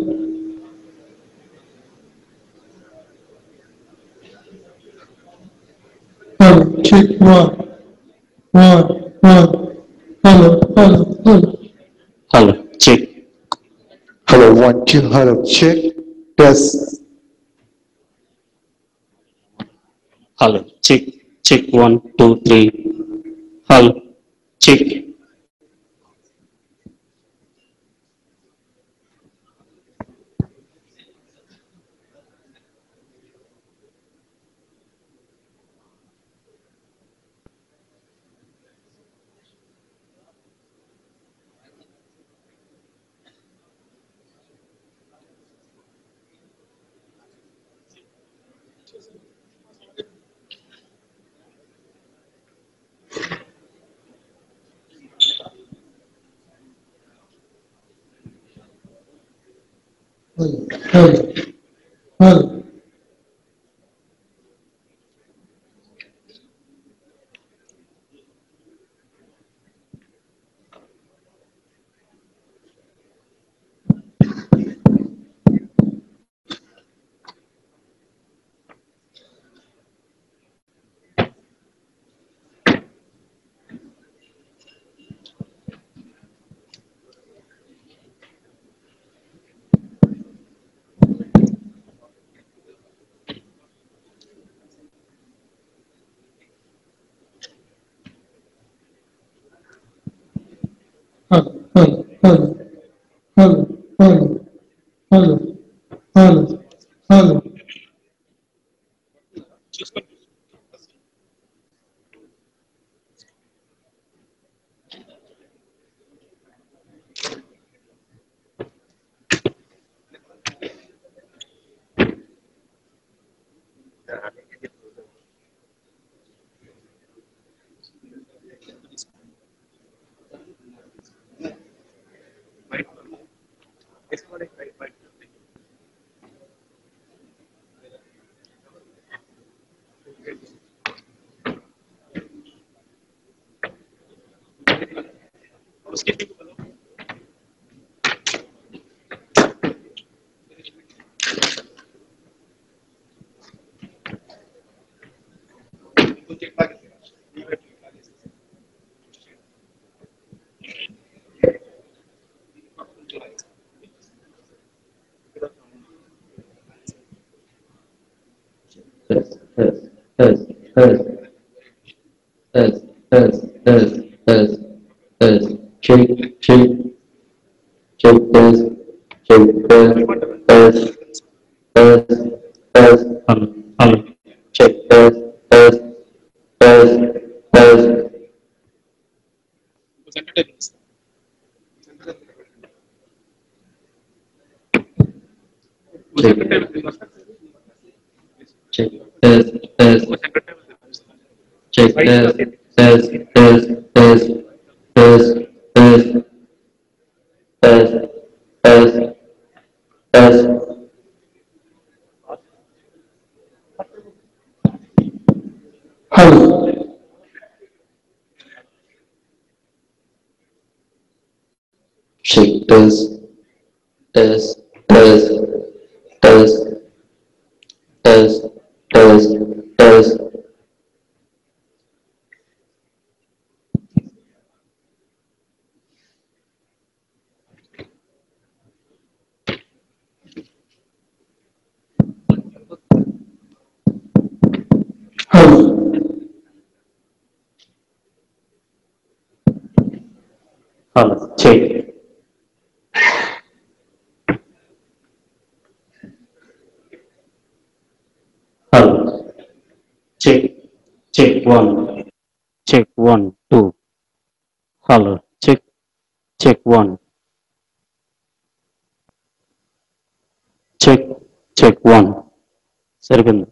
check, one, hello. Hello, check. Hello, 1, 2, hello, check. Test. Hello, check. Check 1, 2, 3. Hello, check. Hello. Hello. Hello. Check test test test test test test test. Hello. Hello. Check. Hello. Check. Check one. Check 1 2. Hello. Check. Check 1. Check. Check 1. Sargan.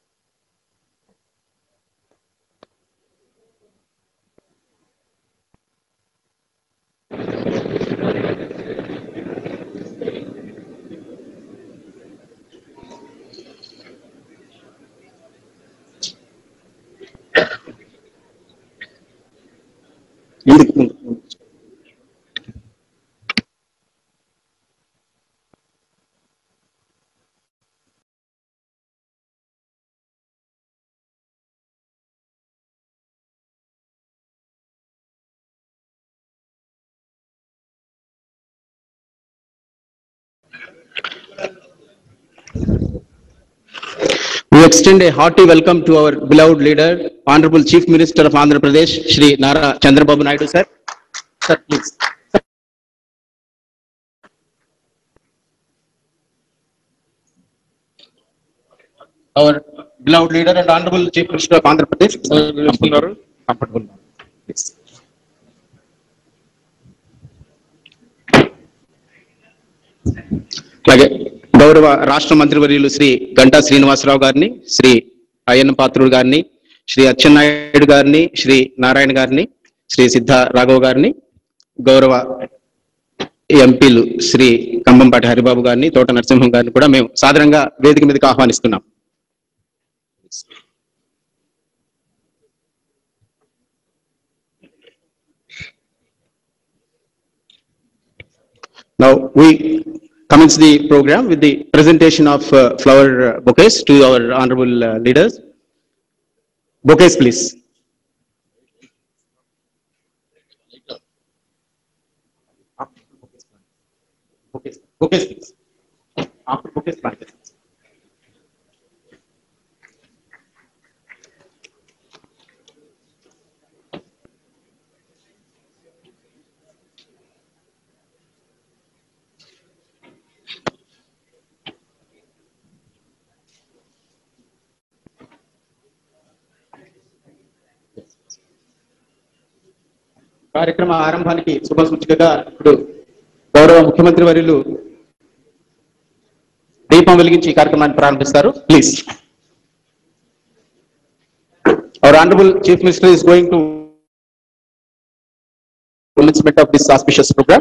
We extend a hearty welcome to our beloved leader, Honorable Chief Minister of Andhra Pradesh, Shri Nara Chandrababu Naidu, sir. Sir, please. Our beloved leader and Honorable Chief Minister of Andhra Pradesh, comfortable. Please. అలాగే గౌరవ రాష్ట్ర మంత్రివర్యులు శ్రీ గంటా శ్రీనివాసరావు గారిని, శ్రీ అయ్యన్న పాత్రుడు గారిని, శ్రీ అచ్చెన్నాయుడు గారిని, శ్రీ నారాయణ గారిని, శ్రీ సిద్ధ రాఘవ్ గారిని, గౌరవ ఎంపీలు శ్రీ కంబంపాటి హరిబాబు గారిని, తోట నరసింహం గారిని కూడా మేము సాదరంగా వేదిక మీదకి ఆహ్వానిస్తున్నాం. Now we commence the program with the presentation of flower bouquets to our honorable leaders. Bouquets, please. Bouquets, bouquets, please. After bouquets, planted. కార్యక్రమ ఆరంభానికి శుభ సూచికగా ఇప్పుడు గౌరవ ముఖ్యమంత్రి వర్యులు దీపం వెలిగించి ఈ కార్యక్రమాన్ని ప్రారంభిస్తారు. Please. Our honorable chief minister is going to commencement of this auspicious program.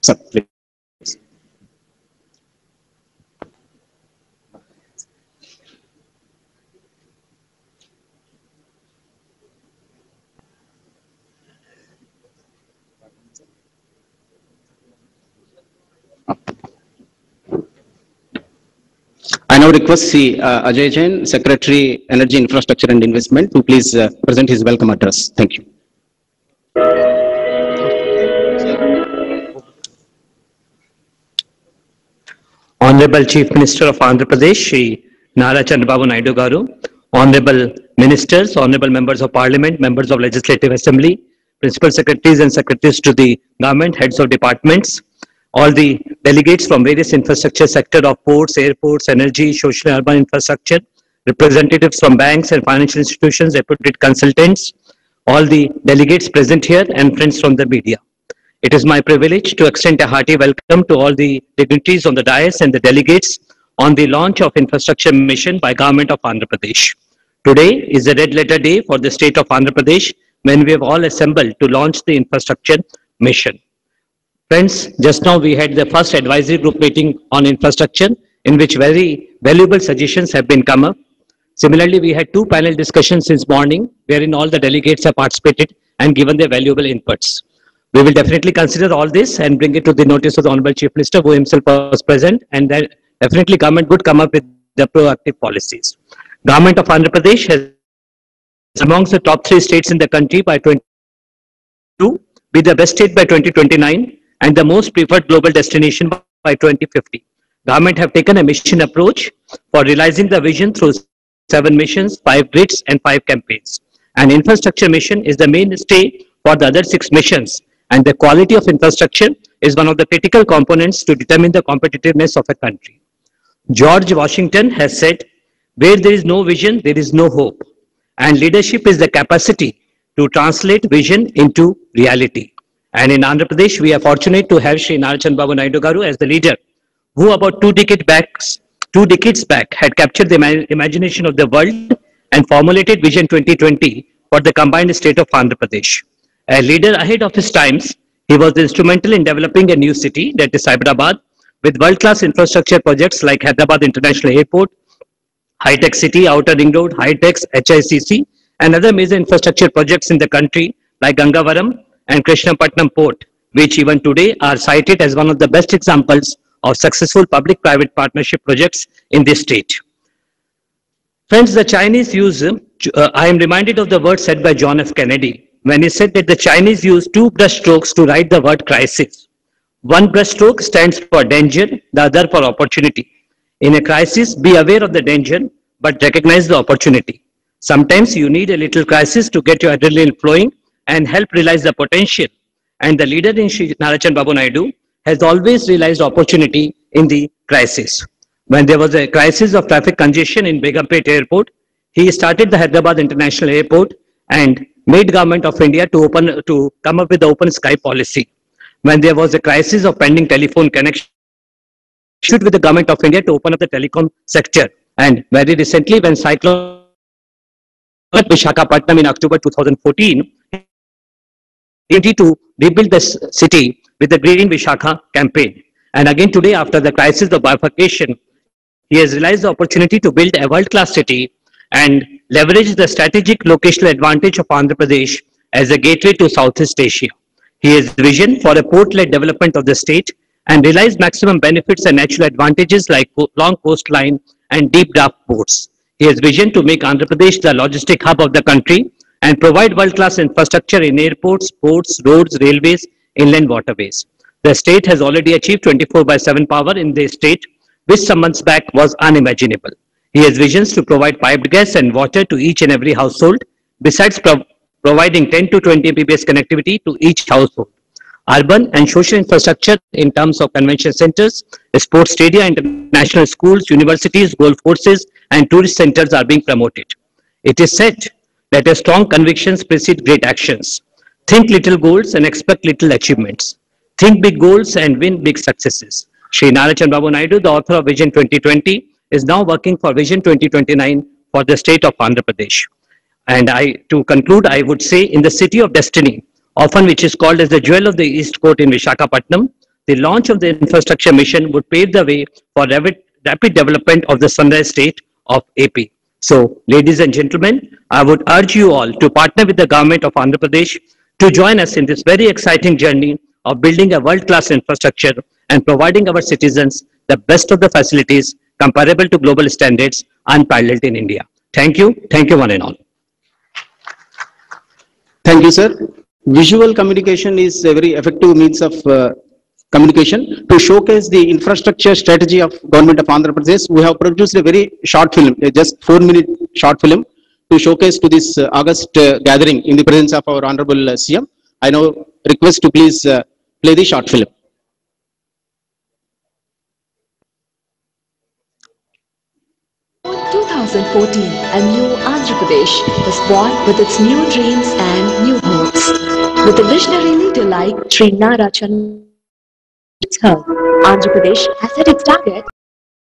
Sir, please. I now request Ajay Jain, Secretary, Energy, Infrastructure and Investment, to please present his welcome address. Thank you. Honorable Chief Minister of Andhra Pradesh, Shri Nara Chandrababu Naidu Garu, Honorable Ministers, Honorable Members of Parliament, Members of Legislative Assembly, Principal Secretaries and Secretaries to the Government, Heads of Departments, all the delegates from various infrastructure sector of ports, airports, energy, social and urban infrastructure, representatives from banks and financial institutions, reputed consultants, all the delegates present here and friends from the media. It is my privilege to extend a hearty welcome to all the dignitaries on the dais and the delegates on the launch of infrastructure mission by Government of Andhra Pradesh. Today is a red letter day for the state of Andhra Pradesh when we have all assembled to launch the infrastructure mission. Friends, just now we had the first advisory group meeting on infrastructure in which very valuable suggestions have been come up. Similarly, we had two panel discussions since morning wherein all the delegates have participated and given their valuable inputs. We will definitely consider all this and bring it to the notice of the Honorable Chief Minister who himself was present, and then definitely government would come up with the proactive policies. Government of Andhra Pradesh has amongst the top 3 states in the country by 2022, be the best state by 2029 and the most preferred global destination by 2050. Government have taken a mission approach for realizing the vision through 7 missions, 5 grids and 5 campaigns. An infrastructure mission is the mainstay for the other 6 missions, and the quality of infrastructure is one of the critical components to determine the competitiveness of a country. George Washington has said, where there is no vision, there is no hope. And leadership is the capacity to translate vision into reality. And in Andhra Pradesh, we are fortunate to have Shri Nara Chandrababu Naidu Garu as the leader, who about 2 decades back had captured the imagination of the world and formulated Vision 2020 for the combined state of Andhra Pradesh. A leader ahead of his times, he was instrumental in developing a new city, that is Hyderabad, with world-class infrastructure projects like Hyderabad International Airport, High-Tech City, Outer Ring Road, High-Tech, HICC, and other major infrastructure projects in the country like Gangavaram and Krishnapatnam Port, which even today are cited as one of the best examples of successful public-private partnership projects in this state. Friends, the Chinese use, I am reminded of the words said by John F. Kennedy, when he said that the Chinese use 2 brush strokes to write the word crisis. One brush stroke stands for danger, the other for opportunity. In a crisis, be aware of the danger, but recognize the opportunity. Sometimes you need a little crisis to get your adrenaline flowing and help realize the potential. And the leader in Shri Nara Chandrababu Naidu has always realized opportunity in the crisis. When there was a crisis of traffic congestion in Begumpet Airport, he started the Hyderabad International Airport and made Government of India to come up with the open sky policy. When there was a crisis of pending telephone connection, with the Government of India to open up the telecom sector. And very recently, when Cyclone Visakhapatnam in October 2014, to rebuild the city with the Green Visakha campaign. And again today, after the crisis of bifurcation, he has realized the opportunity to build a world-class city and leverage the strategic locational advantage of Andhra Pradesh as a gateway to Southeast Asia. He has vision for a port-led development of the state and realize maximum benefits and natural advantages like long coastline and deep draft ports. He has vision to make Andhra Pradesh the logistic hub of the country and provide world-class infrastructure in airports, ports, roads, railways, inland waterways. The state has already achieved 24/7 power in the state, which some months back was unimaginable. He has visions to provide piped gas and water to each and every household, besides providing 10 to 20 Mbps connectivity to each household. Urban and social infrastructure in terms of convention centers, sports stadia, international schools, universities, golf courses, and tourist centers are being promoted. It is said that a strong convictions precede great actions. Think little goals and expect little achievements. Think big goals and win big successes. Shri Nara Chandrababu Naidu, the author of Vision 2020, is now working for Vision 2029 for the state of Andhra Pradesh. And to conclude, I would say in the city of destiny, often which is called as the jewel of the East Coast in Visakhapatnam, The launch of the infrastructure mission would pave the way for rapid development of the Sunrise State of AP. So, ladies and gentlemen, I would urge you all to partner with the government of Andhra Pradesh to join us in this very exciting journey of building a world-class infrastructure and providing our citizens the best of the facilities comparable to global standards unparalleled in India. Thank you one and all. Thank you, sir. Visual communication is a very effective means of communication. To showcase the infrastructure strategy of Government of Andhra Pradesh, we have produced a very short film, just 4-minute short film to showcase to this August gathering in the presence of our Honorable CM. I now request to please play the short film. In 2014, a new Andhra Pradesh was born with its new dreams and new hopes. With a visionary leader like Sri Nara Chandra, Andhra Pradesh has set its target